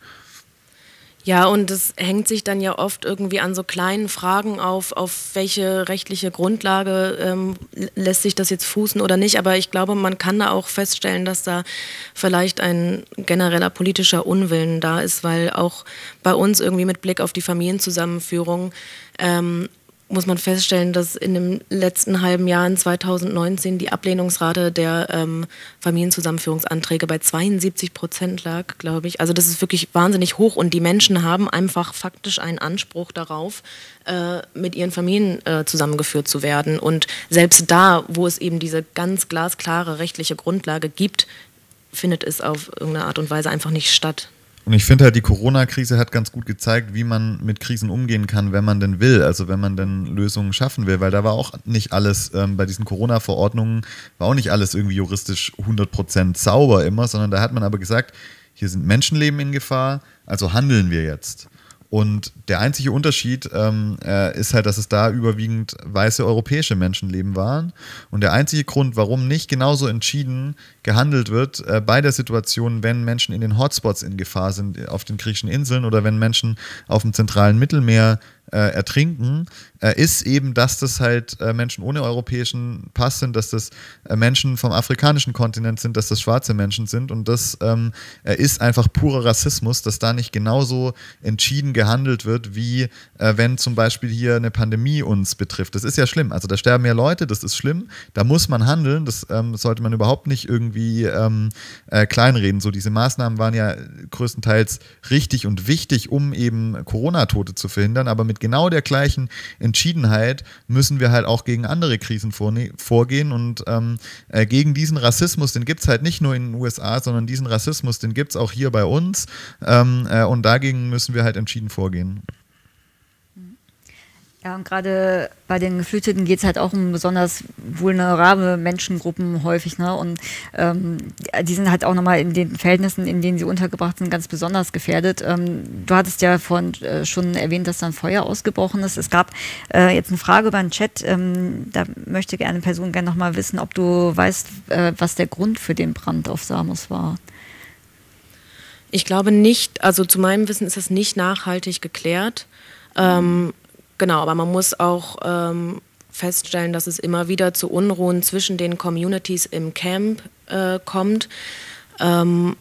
Ja, und es hängt sich dann ja oft irgendwie an so kleinen Fragen auf, auf welche rechtliche Grundlage ähm, lässt sich das jetzt fußen oder nicht. Aber ich glaube, man kann da auch feststellen, dass da vielleicht ein genereller politischer Unwillen da ist, weil auch bei uns irgendwie mit Blick auf die Familienzusammenführung ähm, muss man feststellen, dass in dem letzten halben Jahr in zweitausendneunzehn die Ablehnungsrate der ähm, Familienzusammenführungsanträge bei zweiundsiebzig Prozent lag, glaube ich. Also das ist wirklich wahnsinnig hoch und die Menschen haben einfach faktisch einen Anspruch darauf, äh, mit ihren Familien äh, zusammengeführt zu werden. Und selbst da, wo es eben diese ganz glasklare rechtliche Grundlage gibt, findet es auf irgendeine Art und Weise einfach nicht statt. Und ich finde halt, die Corona-Krise hat ganz gut gezeigt, wie man mit Krisen umgehen kann, wenn man denn will, also wenn man denn Lösungen schaffen will, weil da war auch nicht alles, ähm, bei diesen Corona-Verordnungen war auch nicht alles irgendwie juristisch hundert Prozent sauber immer, sondern da hat man aber gesagt, hier sind Menschenleben in Gefahr, also handeln wir jetzt. Und der einzige Unterschied ähm, äh, ist halt, dass es da überwiegend weiße europäische Menschenleben waren. Und der einzige Grund, warum nicht genauso entschieden gehandelt wird äh, bei der Situation, wenn Menschen in den Hotspots in Gefahr sind, auf den griechischen Inseln oder wenn Menschen auf dem zentralen Mittelmeer äh, ertrinken, äh, ist eben, dass das halt äh, Menschen ohne europäischen Pass sind, dass das äh, Menschen vom afrikanischen Kontinent sind, dass das schwarze Menschen sind. Und das ähm, äh, ist einfach purer Rassismus, dass da nicht genauso entschieden gehandelt wird, wie äh, wenn zum Beispiel hier eine Pandemie uns betrifft. Das ist ja schlimm. Also da sterben ja Leute, das ist schlimm. Da muss man handeln. Das ähm, sollte man überhaupt nicht irgendwie ähm, äh, kleinreden. So, diese Maßnahmen waren ja größtenteils richtig und wichtig, um eben Corona-Tote zu verhindern. Aber mit genau der gleichen Entschiedenheit müssen wir halt auch gegen andere Krisen vorgehen. Und ähm, äh, gegen diesen Rassismus, den gibt es halt nicht nur in den U S A, sondern diesen Rassismus, den gibt es auch hier bei uns. Ähm, äh, und dagegen müssen wir halt entschieden vorgehen. Ja, und gerade bei den Geflüchteten geht es halt auch um besonders vulnerable Menschengruppen häufig, ne? Und ähm, die sind halt auch nochmal in den Verhältnissen, in denen sie untergebracht sind, ganz besonders gefährdet. Ähm, du hattest ja vorhin äh, schon erwähnt, dass da ein Feuer ausgebrochen ist. Es gab äh, jetzt eine Frage über den Chat, ähm, da möchte eine Person gerne nochmal wissen, ob du weißt, äh, was der Grund für den Brand auf Samos war. Ich glaube nicht, also zu meinem Wissen ist es nicht nachhaltig geklärt. Ähm, Genau, aber man muss auch ähm, feststellen, dass es immer wieder zu Unruhen zwischen den Communities im Camp äh, kommt. Ähm,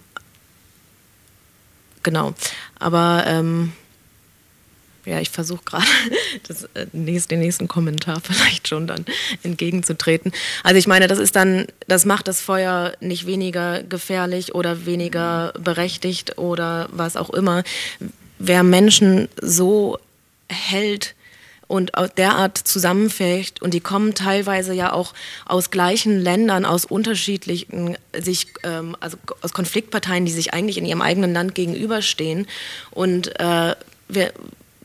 genau, aber ähm, ja, ich versuche gerade äh, nächst, den nächsten Kommentar vielleicht schon dann entgegenzutreten. Also ich meine, das ist dann, das macht das Feuer nicht weniger gefährlich oder weniger berechtigt oder was auch immer. Wer Menschen so hält, und derart zusammenfällt und die kommen teilweise ja auch aus gleichen Ländern, aus unterschiedlichen, sich, ähm, also aus Konfliktparteien, die sich eigentlich in ihrem eigenen Land gegenüberstehen und äh, wir,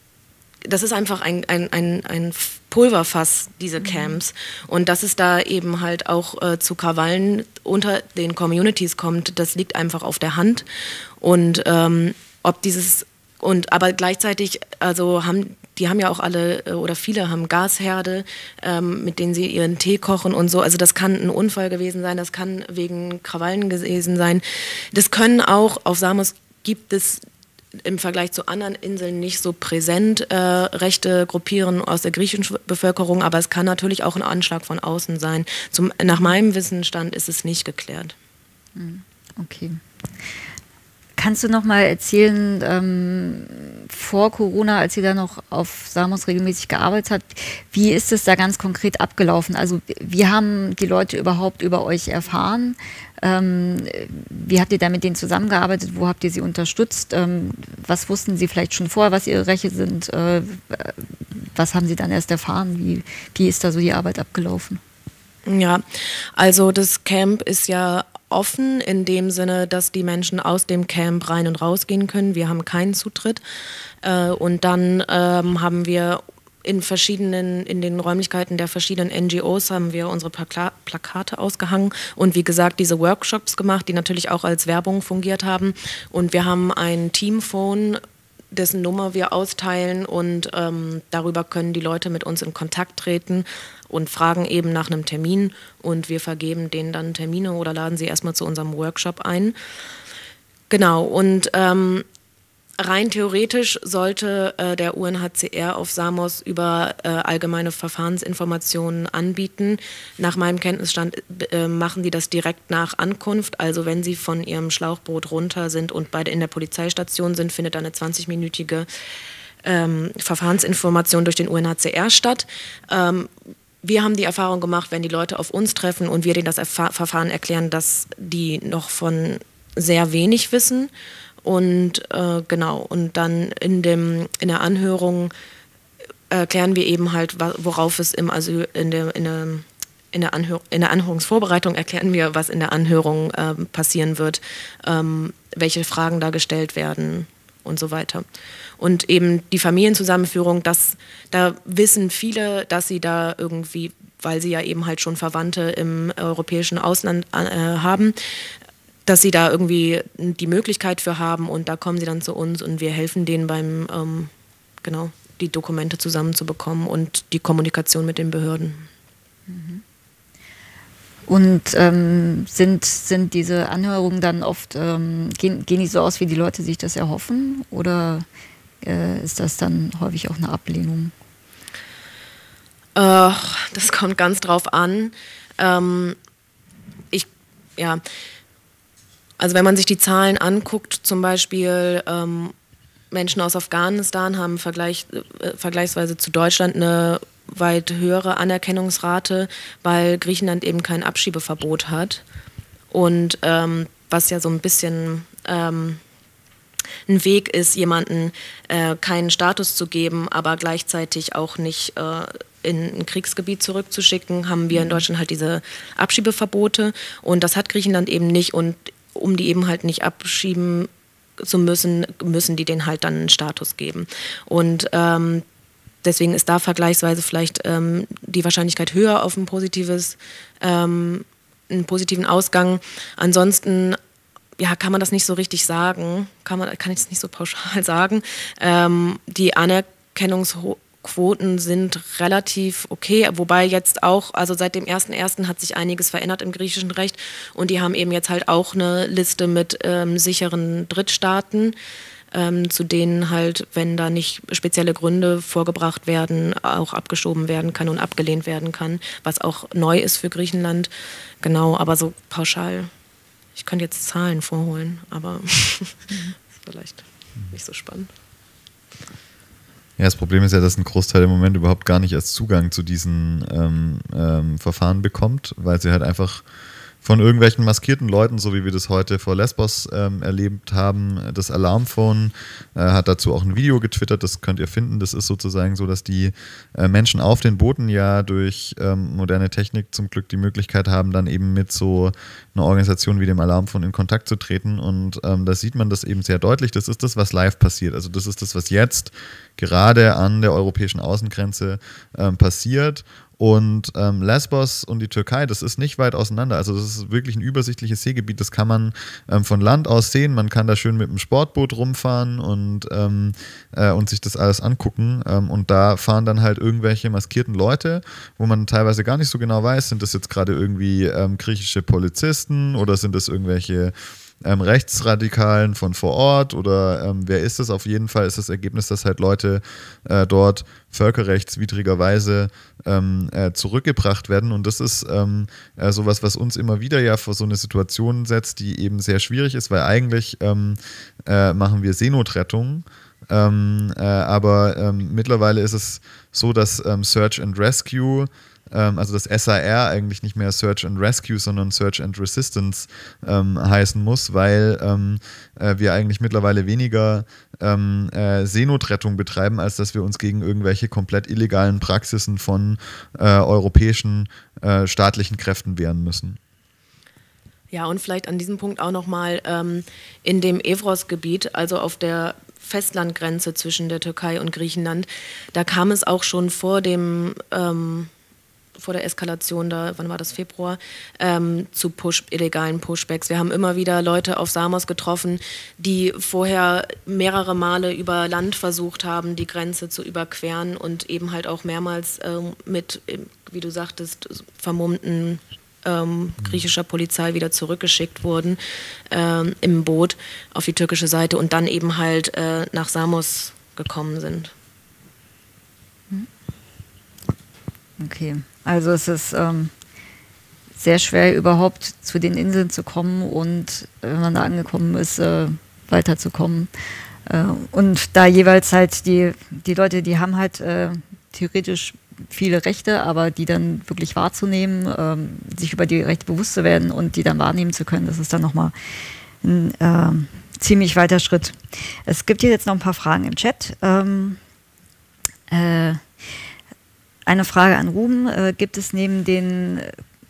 das ist einfach ein, ein, ein, ein Pulverfass, diese Camps. Und dass es da eben halt auch äh, zu Krawallen unter den Communities kommt, das liegt einfach auf der Hand. Und ähm, ob dieses, und aber gleichzeitig, also haben die haben ja auch alle äh, oder viele haben Gasherde, ähm, mit denen sie ihren Tee kochen und so. Also das kann ein Unfall gewesen sein, das kann wegen Krawallen gewesen sein. Das können auch, auf Samos gibt es im Vergleich zu anderen Inseln nicht so präsent äh, rechte Gruppierungen aus der griechischen Bevölkerung, aber es kann natürlich auch ein Anschlag von außen sein. Zum, nach meinem Wissensstand ist es nicht geklärt. Okay. Kannst du noch mal erzählen, ähm, vor Corona, als ihr da noch auf Samos regelmäßig gearbeitet habt, wie ist es da ganz konkret abgelaufen? Also wie haben die Leute überhaupt über euch erfahren? Ähm, wie habt ihr da mit denen zusammengearbeitet? Wo habt ihr sie unterstützt? Ähm, was wussten sie vielleicht schon vorher, was ihre Rechte sind? Äh, was haben sie dann erst erfahren? Wie, wie ist da so die Arbeit abgelaufen? Ja, also das Camp ist ja offen in dem Sinne, dass die Menschen aus dem Camp rein und rausgehen können. Wir haben keinen Zutritt. Äh, und dann ähm, haben wir in verschiedenen, in den Räumlichkeiten der verschiedenen N G Os haben wir unsere Plaka- Plakate ausgehangen und wie gesagt diese Workshops gemacht, die natürlich auch als Werbung fungiert haben. Und wir haben ein Teamphone, dessen Nummer wir austeilen und ähm, darüber können die Leute mit uns in Kontakt treten und fragen eben nach einem Termin und wir vergeben denen dann Termine oder laden sie erstmal zu unserem Workshop ein. Genau, und ähm, rein theoretisch sollte äh, der U N H C R auf Samos über äh, allgemeine Verfahrensinformationen anbieten. Nach meinem Kenntnisstand äh, machen die das direkt nach Ankunft. Also wenn sie von ihrem Schlauchboot runter sind und bei der, in der Polizeistation sind, findet dann eine zwanzigminütige ähm, Verfahrensinformation durch den U N H C R statt. Ähm, wir haben die Erfahrung gemacht, wenn die Leute auf uns treffen und wir denen das Erfa- Verfahren erklären, dass die noch von sehr wenig wissen. Und äh, genau, und dann in, dem, in der Anhörung erklären wir eben halt, worauf es im Asyl, in der, in der, in der, Anhör, in der Anhörungsvorbereitung erklären wir, was in der Anhörung äh, passieren wird, ähm, welche Fragen da gestellt werden und so weiter. Und eben die Familienzusammenführung, das, da wissen viele, dass sie da irgendwie, weil sie ja eben halt schon Verwandte im europäischen Ausland äh, haben, dass sie da irgendwie die Möglichkeit für haben und da kommen sie dann zu uns und wir helfen denen beim, ähm, genau, die Dokumente zusammenzubekommen und die Kommunikation mit den Behörden. Und ähm, sind, sind diese Anhörungen dann oft, ähm, gehen, gehen die so aus, wie die Leute sich das erhoffen oder äh, ist das dann häufig auch eine Ablehnung? Äh, das kommt ganz drauf an. Ähm, ich, ja... Also wenn man sich die Zahlen anguckt, zum Beispiel ähm, Menschen aus Afghanistan haben Vergleich, äh, vergleichsweise zu Deutschland eine weit höhere Anerkennungsrate, weil Griechenland eben kein Abschiebeverbot hat. Und ähm, was ja so ein bisschen ähm, ein Weg ist, jemanden äh, keinen Status zu geben, aber gleichzeitig auch nicht äh, in ein Kriegsgebiet zurückzuschicken, haben wir in Deutschland halt diese Abschiebeverbote. Und das hat Griechenland eben nicht. Und um die eben halt nicht abschieben zu müssen, müssen die denen halt dann einen Status geben. Und ähm, deswegen ist da vergleichsweise vielleicht ähm, die Wahrscheinlichkeit höher auf ein positives, ähm, einen positiven Ausgang. Ansonsten ja, kann man das nicht so richtig sagen, kann, man, kann ich es nicht so pauschal sagen. Ähm, die Anerkennungsquoten sind relativ okay, wobei jetzt auch, also seit dem ersten ersten hat sich einiges verändert im griechischen Recht und die haben eben jetzt halt auch eine Liste mit ähm, sicheren Drittstaaten, ähm, zu denen halt, wenn da nicht spezielle Gründe vorgebracht werden, auch abgeschoben werden kann und abgelehnt werden kann, was auch neu ist für Griechenland. Genau, aber so pauschal, ich könnte jetzt Zahlen vorholen, aber ist vielleicht nicht so spannend. Ja, das Problem ist ja, dass ein Großteil im Moment überhaupt gar nicht erst Zugang zu diesen ähm, ähm, Verfahren bekommt, weil sie halt einfach von irgendwelchen maskierten Leuten, so wie wir das heute vor Lesbos ähm, erlebt haben. Das Alarmphone äh, hat dazu auch ein Video getwittert, das könnt ihr finden. Das ist sozusagen so, dass die äh, Menschen auf den Booten ja durch ähm, moderne Technik zum Glück die Möglichkeit haben, dann eben mit so einer Organisation wie dem Alarmphone in Kontakt zu treten. Und ähm, da sieht man das eben sehr deutlich. Das ist das, was live passiert. Also das ist das, was jetzt gerade an der europäischen Außengrenze ähm, passiert. Und ähm, Lesbos und die Türkei, das ist nicht weit auseinander. Also das ist wirklich ein übersichtliches Seegebiet. Das kann man ähm, von Land aus sehen. Man kann da schön mit dem Sportboot rumfahren und, ähm, äh, und sich das alles angucken. Ähm, und da fahren dann halt irgendwelche maskierten Leute, wo man teilweise gar nicht so genau weiß, sind das jetzt gerade irgendwie ähm, griechische Polizisten oder sind das irgendwelche Ähm, Rechtsradikalen von vor Ort oder ähm, wer ist es? Auf jeden Fall ist das Ergebnis, dass halt Leute äh, dort völkerrechtswidrigerweise ähm, äh, zurückgebracht werden, und das ist ähm, äh, sowas, was uns immer wieder ja vor so eine Situation setzt, die eben sehr schwierig ist, weil eigentlich ähm, äh, machen wir Seenotrettung. Ähm, äh, aber ähm, mittlerweile ist es so, dass ähm, Search and Rescue, ähm, also das S A R eigentlich nicht mehr Search and Rescue, sondern Search and Resistance ähm, heißen muss, weil ähm, äh, wir eigentlich mittlerweile weniger ähm, äh, Seenotrettung betreiben, als dass wir uns gegen irgendwelche komplett illegalen Praxisen von äh, europäischen äh, staatlichen Kräften wehren müssen. Ja, und vielleicht an diesem Punkt auch nochmal ähm, in dem Evros-Gebiet, also auf der Festlandgrenze zwischen der Türkei und Griechenland, da kam es auch schon vor dem ähm, vor der Eskalation, da, wann war das, Februar, ähm, zu Push, illegalen Pushbacks. Wir haben immer wieder Leute auf Samos getroffen, die vorher mehrere Male über Land versucht haben, die Grenze zu überqueren und eben halt auch mehrmals ähm, mit, wie du sagtest, vermummten ähm, griechischer Polizei wieder zurückgeschickt wurden ähm, im Boot auf die türkische Seite und dann eben halt äh, nach Samos gekommen sind. Okay, also es ist ähm, sehr schwer, überhaupt zu den Inseln zu kommen und, wenn man da angekommen ist, äh, weiterzukommen. Äh, und da jeweils halt die, die Leute, die haben halt äh, theoretisch viele Rechte, aber die dann wirklich wahrzunehmen, ähm, sich über die Rechte bewusst zu werden und die dann wahrnehmen zu können, das ist dann nochmal ein äh, ziemlich weiter Schritt. Es gibt hier jetzt noch ein paar Fragen im Chat. Ähm, äh, Eine Frage an Ruben. Äh, gibt es neben den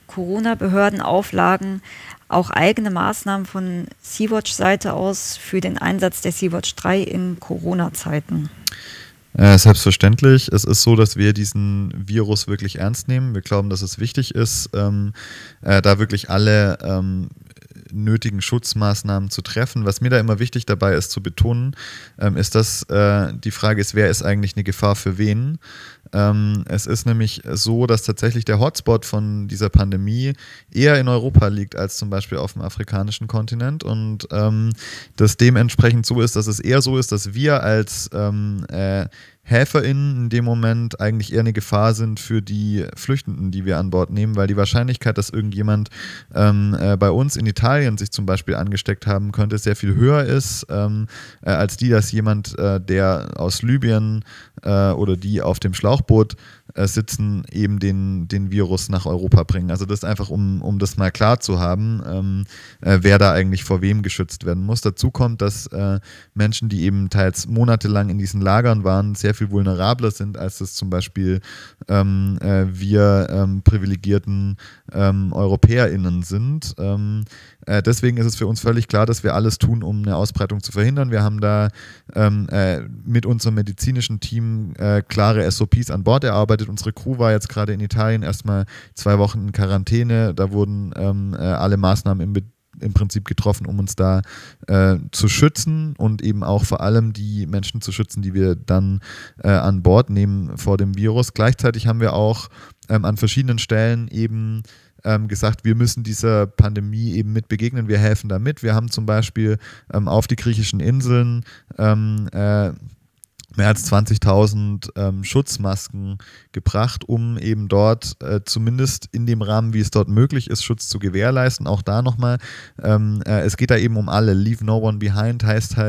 Corona-Behördenauflagen auch eigene Maßnahmen von Sea-Watch-Seite aus für den Einsatz der Sea-Watch drei in Corona-Zeiten? Äh, selbstverständlich. Es ist so, dass wir diesen Virus wirklich ernst nehmen. Wir glauben, dass es wichtig ist, ähm, äh, da wirklich alle ähm, nötigen Schutzmaßnahmen zu treffen. Was mir da immer wichtig dabei ist zu betonen, ähm, ist, dass äh, die Frage ist, wer ist eigentlich eine Gefahr für wen? Ähm, es ist nämlich so, dass tatsächlich der Hotspot von dieser Pandemie eher in Europa liegt als zum Beispiel auf dem afrikanischen Kontinent und ähm, das dementsprechend so ist, dass es eher so ist, dass wir als ähm, äh, HäferInnen in dem Moment eigentlich eher eine Gefahr sind für die Flüchtenden, die wir an Bord nehmen, weil die Wahrscheinlichkeit, dass irgendjemand ähm, äh, bei uns in Italien sich zum Beispiel angesteckt haben könnte, sehr viel höher ist, ähm, äh, als die, dass jemand, äh, der aus Libyen äh, oder die auf dem Schlauchboot äh, sitzen, eben den, den Virus nach Europa bringen. Also das einfach, um, um das mal klar zu haben, ähm, äh, wer da eigentlich vor wem geschützt werden muss. Dazu kommt, dass äh, Menschen, die eben teils monatelang in diesen Lagern waren, sehr viel vulnerabler sind, als es zum Beispiel ähm, äh, wir ähm, privilegierten ähm, EuropäerInnen sind. Ähm, äh, deswegen ist es für uns völlig klar, dass wir alles tun, um eine Ausbreitung zu verhindern. Wir haben da ähm, äh, mit unserem medizinischen Team äh, klare S O Ps an Bord erarbeitet. Unsere Crew war jetzt gerade in Italien erstmal zwei Wochen in Quarantäne. Da wurden ähm, äh, alle Maßnahmen im Betrieb im Prinzip getroffen, um uns da äh, zu schützen und eben auch vor allem die Menschen zu schützen, die wir dann äh, an Bord nehmen vor dem Virus. Gleichzeitig haben wir auch ähm, an verschiedenen Stellen eben ähm, gesagt, wir müssen dieser Pandemie eben mit begegnen, wir helfen da mit. Wir haben zum Beispiel ähm, auf die griechischen Inseln ähm, äh, mehr als zwanzigtausend ähm, Schutzmasken gebracht, um eben dort äh, zumindest in dem Rahmen, wie es dort möglich ist, Schutz zu gewährleisten. Auch da nochmal, ähm, äh, es geht da eben um alle. Leave no one behind heißt halt,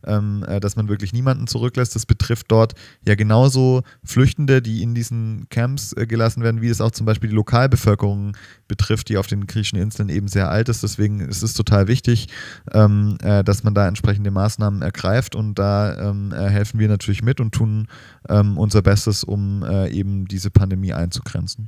ähm, äh, dass man wirklich niemanden zurücklässt. Das betrifft dort ja genauso Flüchtende, die in diesen Camps äh, gelassen werden, wie es auch zum Beispiel die Lokalbevölkerung betrifft, die auf den griechischen Inseln eben sehr alt ist. Deswegen ist es total wichtig, ähm, äh, dass man da entsprechende Maßnahmen ergreift, und da ähm, äh, helfen wir natürlich mit und tun ähm, unser Bestes, um äh, eben diese Pandemie einzugrenzen.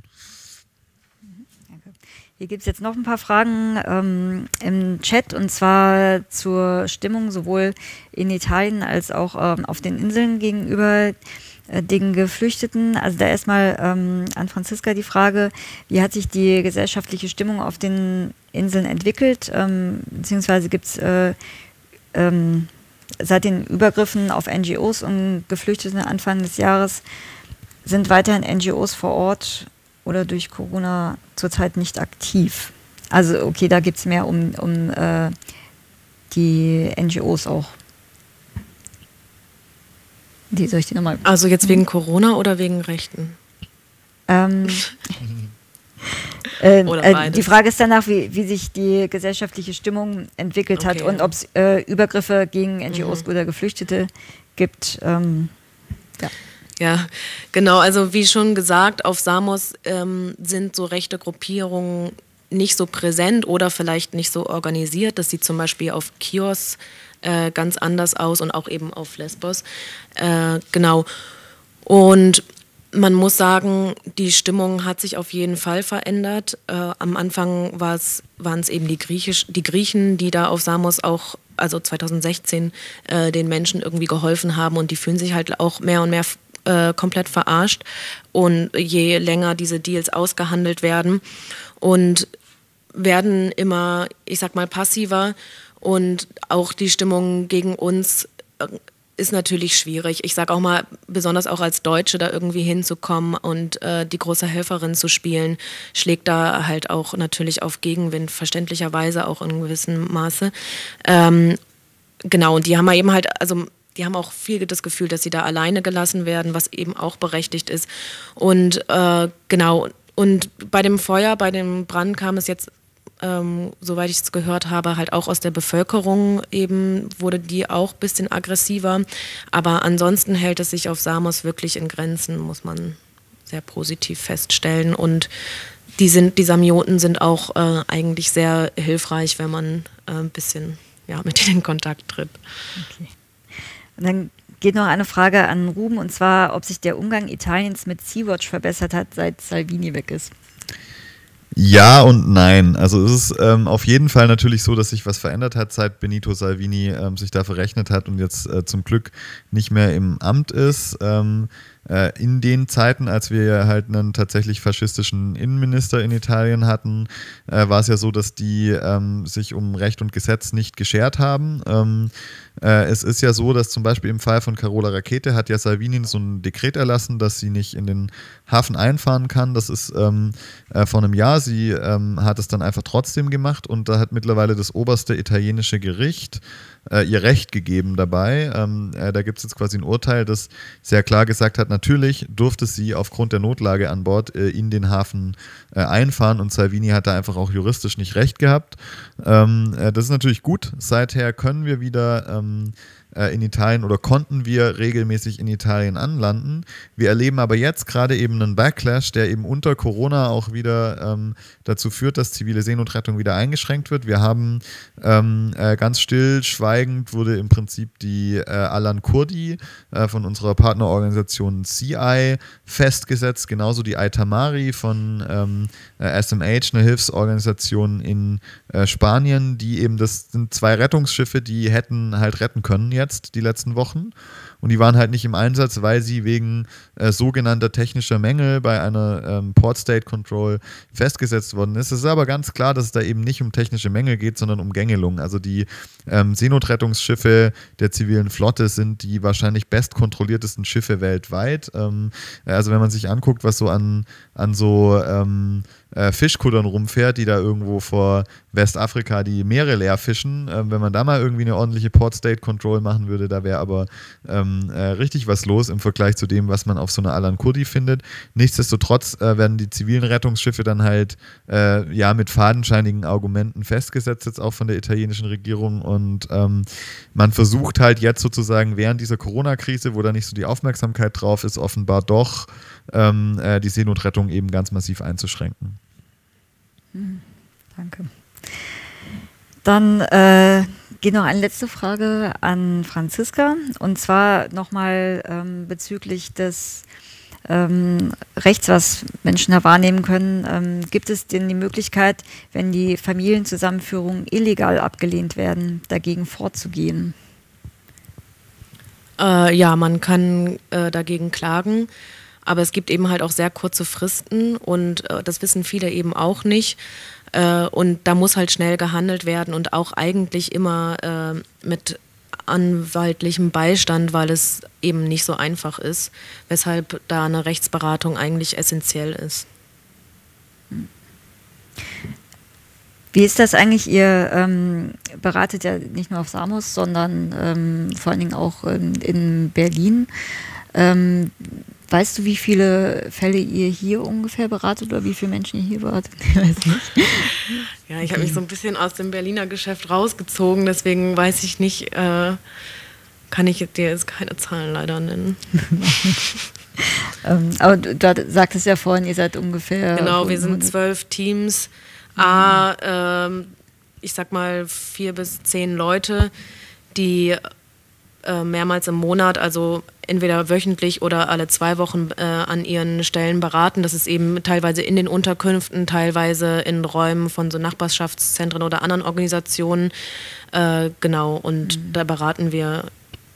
Hier gibt es jetzt noch ein paar Fragen ähm, im Chat, und zwar zur Stimmung sowohl in Italien als auch ähm, auf den Inseln gegenüber äh, den Geflüchteten. Also da erstmal ähm, an Franziska die Frage, wie hat sich die gesellschaftliche Stimmung auf den Inseln entwickelt, ähm, beziehungsweise gibt es äh, ähm, seit den Übergriffen auf N G Os und Geflüchtete Anfang des Jahres, sind weiterhin N G Os vor Ort oder durch Corona zurzeit nicht aktiv? Also okay, da geht es mehr um, um äh, die N G Os auch. Die soll ich die nochmal... Also jetzt wegen Corona oder wegen Rechten? Ähm, äh, äh, die Frage ist danach, wie, wie sich die gesellschaftliche Stimmung entwickelt okay, hat und ja. ob es äh, Übergriffe gegen N G Os mhm. oder Geflüchtete gibt. Ähm, ja. Ja, genau. Also wie schon gesagt, auf Samos ähm, sind so rechte Gruppierungen nicht so präsent oder vielleicht nicht so organisiert. Das sieht zum Beispiel auf Chios äh, ganz anders aus und auch eben auf Lesbos. Äh, genau. Und man muss sagen, die Stimmung hat sich auf jeden Fall verändert. Äh, am Anfang waren es eben die, Griechisch, die Griechen, die da auf Samos auch, also zwanzig sechzehn, äh, den Menschen irgendwie geholfen haben, und die fühlen sich halt auch mehr und mehr Äh, komplett verarscht, und je länger diese Deals ausgehandelt werden und werden immer, ich sag mal, passiver, und auch die Stimmung gegen uns äh, ist natürlich schwierig. Ich sag auch mal, besonders auch als Deutsche da irgendwie hinzukommen und äh, die große Helferin zu spielen, schlägt da halt auch natürlich auf Gegenwind, verständlicherweise auch in gewissem Maße. Ähm, genau, und die haben ja eben halt, also die haben auch viel das Gefühl, dass sie da alleine gelassen werden, was eben auch berechtigt ist. Und äh, genau, und bei dem Feuer, bei dem Brand kam es jetzt, ähm, soweit ich es gehört habe, halt auch aus der Bevölkerung eben, wurde die auch ein bisschen aggressiver. Aber ansonsten hält es sich auf Samos wirklich in Grenzen, muss man sehr positiv feststellen. Und die, sind, die Samioten sind auch äh, eigentlich sehr hilfreich, wenn man äh, ein bisschen ja, mit denen in Kontakt tritt. Okay. Und dann geht noch eine Frage an Ruben, und zwar, ob sich der Umgang Italiens mit Sea-Watch verbessert hat, seit Salvini weg ist. Ja und nein. Also es ist ähm, auf jeden Fall natürlich so, dass sich was verändert hat, seit Benito Salvini ähm, sich da verrechnet hat und jetzt äh, zum Glück nicht mehr im Amt ist. Ähm, äh, in den Zeiten, als wir halt einen tatsächlich faschistischen Innenminister in Italien hatten, äh, war es ja so, dass die ähm, sich um Recht und Gesetz nicht geschert haben. Ähm, äh, es ist ja so, dass zum Beispiel im Fall von Carola Rackete hat ja Salvini so ein Dekret erlassen, dass sie nicht in den Hafen einfahren kann. Das ist ähm, äh, vor einem Jahr. Sie ähm, hat es dann einfach trotzdem gemacht, und da hat mittlerweile das oberste italienische Gericht äh, ihr Recht gegeben dabei. Ähm, äh, da gibt es jetzt quasi ein Urteil, das sehr klar gesagt hat, natürlich durfte sie aufgrund der Notlage an Bord äh, in den Hafen äh, einfahren, und Salvini hat da einfach auch juristisch nicht recht gehabt. Ähm, äh, das ist natürlich gut. Seither können wir wieder ähm, in Italien oder konnten wir regelmäßig in Italien anlanden. Wir erleben aber jetzt gerade eben einen Backlash, der eben unter Corona auch wieder ähm, dazu führt, dass zivile Seenotrettung wieder eingeschränkt wird. Wir haben ähm, äh, ganz stillschweigend wurde im Prinzip die äh, Alan Kurdi äh, von unserer Partnerorganisation C I festgesetzt, genauso die Aitamari von ähm, äh, S M H, eine Hilfsorganisation in äh, Spanien, die eben, das sind zwei Rettungsschiffe, die hätten halt retten können jetzt die letzten Wochen, und die waren halt nicht im Einsatz, weil sie wegen äh, sogenannter technischer Mängel bei einer ähm, Port State Control festgesetzt worden ist. Es ist aber ganz klar, dass es da eben nicht um technische Mängel geht, sondern um Gängelung. Also die ähm, Seenotrettungsschiffe der zivilen Flotte sind die wahrscheinlich bestkontrolliertesten Schiffe weltweit. Ähm, also wenn man sich anguckt, was so an, an so ähm, äh, Fischkuttern rumfährt, die da irgendwo vor Westafrika die Meere leer fischen, äh, wenn man da mal irgendwie eine ordentliche Port State Control machen würde, da wäre aber ähm, ähm, äh, richtig was los im Vergleich zu dem, was man auf so einer Alan Kurdi findet. Nichtsdestotrotz äh, werden die zivilen Rettungsschiffe dann halt äh, ja mit fadenscheinigen Argumenten festgesetzt, jetzt auch von der italienischen Regierung. Und ähm, man versucht halt jetzt sozusagen während dieser Corona-Krise, wo da nicht so die Aufmerksamkeit drauf ist, offenbar doch ähm, äh, die Seenotrettung eben ganz massiv einzuschränken. Hm, danke. Dann äh, geht noch eine letzte Frage an Franziska, und zwar nochmal ähm, bezüglich des ähm, Rechts, was Menschen da wahrnehmen können. Ähm, gibt es denn die Möglichkeit, wenn die Familienzusammenführungen illegal abgelehnt werden, dagegen vorzugehen? Äh, ja, man kann äh, dagegen klagen, aber es gibt eben halt auch sehr kurze Fristen, und äh, das wissen viele eben auch nicht. Äh, und da muss halt schnell gehandelt werden, und auch eigentlich immer äh, mit anwaltlichem Beistand, weil es eben nicht so einfach ist, weshalb da eine Rechtsberatung eigentlich essentiell ist. Wie ist das eigentlich? Ihr ähm, beratet ja nicht nur auf Samos, sondern ähm, vor allen Dingen auch in, in Berlin. Ähm, weißt du, wie viele Fälle ihr hier ungefähr beratet oder wie viele Menschen ihr hier beratet? Ich weiß nicht. Ja, ich habe mich so ein bisschen aus dem Berliner Geschäft rausgezogen, deswegen weiß ich nicht, äh, kann ich dir jetzt keine Zahlen leider nennen. ähm, aber du, du sagtest ja vorhin, ihr seid ungefähr... Genau, wir sind zwölf Teams, A, ähm, ich sag mal vier bis zehn Leute, die äh, mehrmals im Monat, also entweder wöchentlich oder alle zwei Wochen äh, an ihren Stellen beraten. Das ist eben teilweise in den Unterkünften, teilweise in Räumen von so Nachbarschaftszentren oder anderen Organisationen. Äh, genau, und mhm. da beraten wir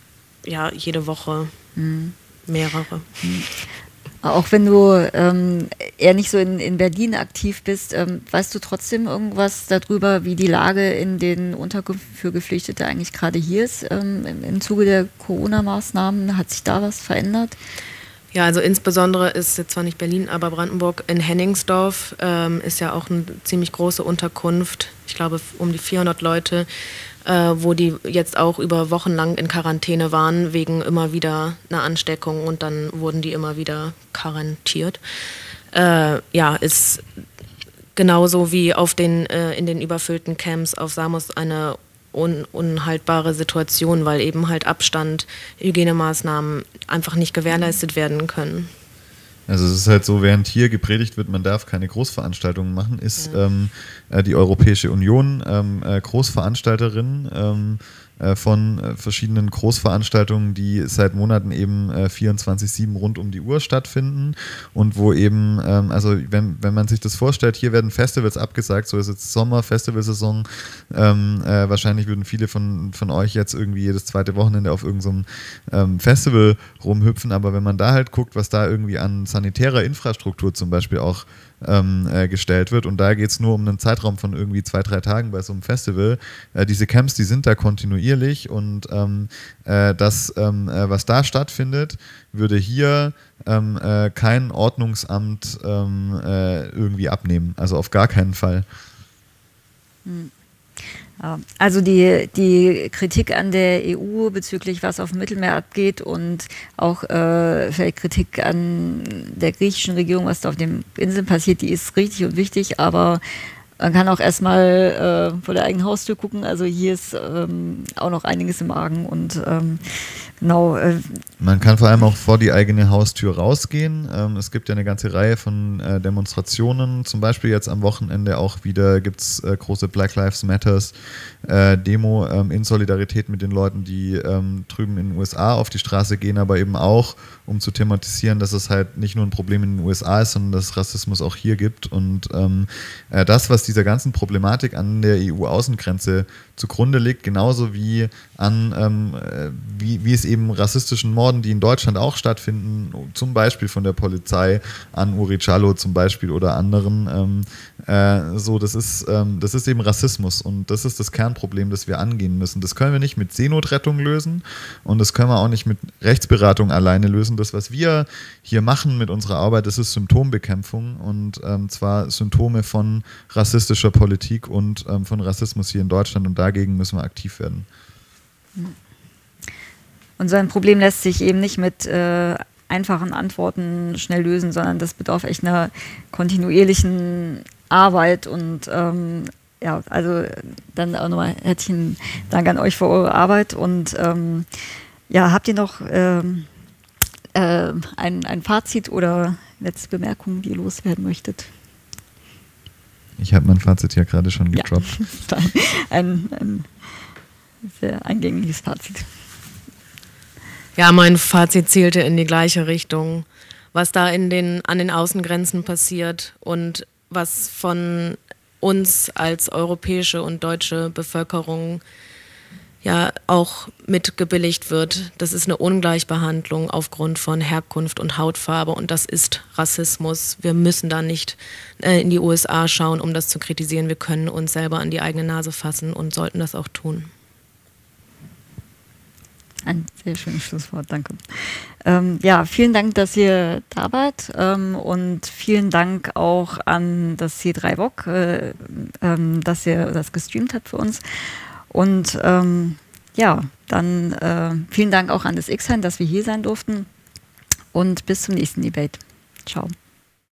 ja jede Woche mhm. mehrere. Mhm. Auch wenn du ähm, eher nicht so in, in Berlin aktiv bist, ähm, weißt du trotzdem irgendwas darüber, wie die Lage in den Unterkünften für Geflüchtete eigentlich gerade hier ist? Ähm, im, Im Zuge der Corona-Maßnahmen hat sich da was verändert? Ja, also insbesondere ist jetzt zwar nicht Berlin, aber Brandenburg in Hennigsdorf ähm, ist ja auch eine ziemlich große Unterkunft. Ich glaube um die vierhundert Leute, äh, wo die jetzt auch über Wochen lang in Quarantäne waren, wegen immer wieder einer Ansteckung, und dann wurden die immer wieder quarantiert. Äh, ja, ist genauso wie auf den, äh, in den überfüllten Camps auf Samos eine un unhaltbare Situation, weil eben halt Abstand, Hygienemaßnahmen einfach nicht gewährleistet werden können. Also es ist halt so, während hier gepredigt wird, man darf keine Großveranstaltungen machen, ist ja. ähm, äh, die Europäische Union ähm, äh, Großveranstalterin ähm, äh, von äh, verschiedenen Großveranstaltungen, die seit Monaten eben äh, vierundzwanzig sieben rund um die Uhr stattfinden, und wo eben, ähm, also wenn, wenn man sich das vorstellt, hier werden Festivals abgesagt, so ist jetzt Sommer, Festivalsaison, ähm, äh, wahrscheinlich würden viele von, von euch jetzt irgendwie jedes zweite Wochenende auf irgendeinem so ähm, Festival rumhüpfen, aber wenn man da halt guckt, was da irgendwie an sanitärer Infrastruktur zum Beispiel auch ähm, äh, gestellt wird, und da geht es nur um einen Zeitraum von irgendwie zwei, drei Tagen bei so einem Festival. Äh, diese Camps, die sind da kontinuierlich, und ähm, äh, das, ähm, äh, was da stattfindet, würde hier ähm, äh, kein Ordnungsamt ähm, äh, irgendwie abnehmen. Also auf gar keinen Fall. Hm. Also die, die Kritik an der E U bezüglich was auf dem Mittelmeer abgeht, und auch äh, vielleicht Kritik an der griechischen Regierung, was da auf den Inseln passiert, die ist richtig und wichtig, aber man kann auch erstmal äh, vor der eigenen Haustür gucken. Also hier ist ähm, auch noch einiges im Argen, und ähm, genau. Äh, Man kann vor allem auch vor die eigene Haustür rausgehen. Ähm, es gibt ja eine ganze Reihe von äh, Demonstrationen, zum Beispiel jetzt am Wochenende auch wieder gibt es äh, große Black Lives Matters äh, Demo ähm, in Solidarität mit den Leuten, die ähm, drüben in den U S A auf die Straße gehen, aber eben auch, um zu thematisieren, dass es halt nicht nur ein Problem in den U S A ist, sondern dass es Rassismus auch hier gibt, und ähm, äh, das, was dieser ganzen Problematik an der E U-Außengrenze zugrunde liegt, genauso wie an ähm, wie, wie es eben rassistischen Morden, die in Deutschland auch stattfinden, zum Beispiel von der Polizei an Uri Calo zum Beispiel oder anderen, ähm, äh, so, das ist, ähm, das ist eben Rassismus, und das ist das Kernproblem, das wir angehen müssen. Das können wir nicht mit Seenotrettung lösen, und das können wir auch nicht mit Rechtsberatung alleine lösen. Das, was wir hier machen mit unserer Arbeit, das ist Symptombekämpfung, und ähm, zwar Symptome von rassistischer Politik und ähm, von Rassismus hier in Deutschland, und dagegen müssen wir aktiv werden. Und so ein Problem lässt sich eben nicht mit äh, einfachen Antworten schnell lösen, sondern das bedarf echt einer kontinuierlichen Arbeit. Und ähm, ja, also dann auch nochmal herzlichen Dank an euch für eure Arbeit. Und ähm, ja, habt ihr noch ähm, äh, ein, ein Fazit oder letzte Bemerkungen, die ihr loswerden möchtet? Ich habe mein Fazit ja gerade schon gedroppt. Ja, ein, ein sehr eingängiges Fazit. Ja, mein Fazit zielte in die gleiche Richtung. Was da in den, an den Außengrenzen passiert und was von uns als europäische und deutsche Bevölkerung ja auch mitgebilligt wird, das ist eine Ungleichbehandlung aufgrund von Herkunft und Hautfarbe und das ist Rassismus. Wir müssen da nicht äh, in die U S A schauen, um das zu kritisieren. Wir können uns selber an die eigene Nase fassen und sollten das auch tun. Ein sehr schönes Schlusswort, danke. Ähm, ja, vielen Dank, dass ihr da wart ähm, und vielen Dank auch an das C drei V O C, äh, ähm, dass ihr das gestreamt habt für uns. Und ähm, ja, dann äh, vielen Dank auch an das X-Hand, dass wir hier sein durften und bis zum nächsten Debate. Ciao.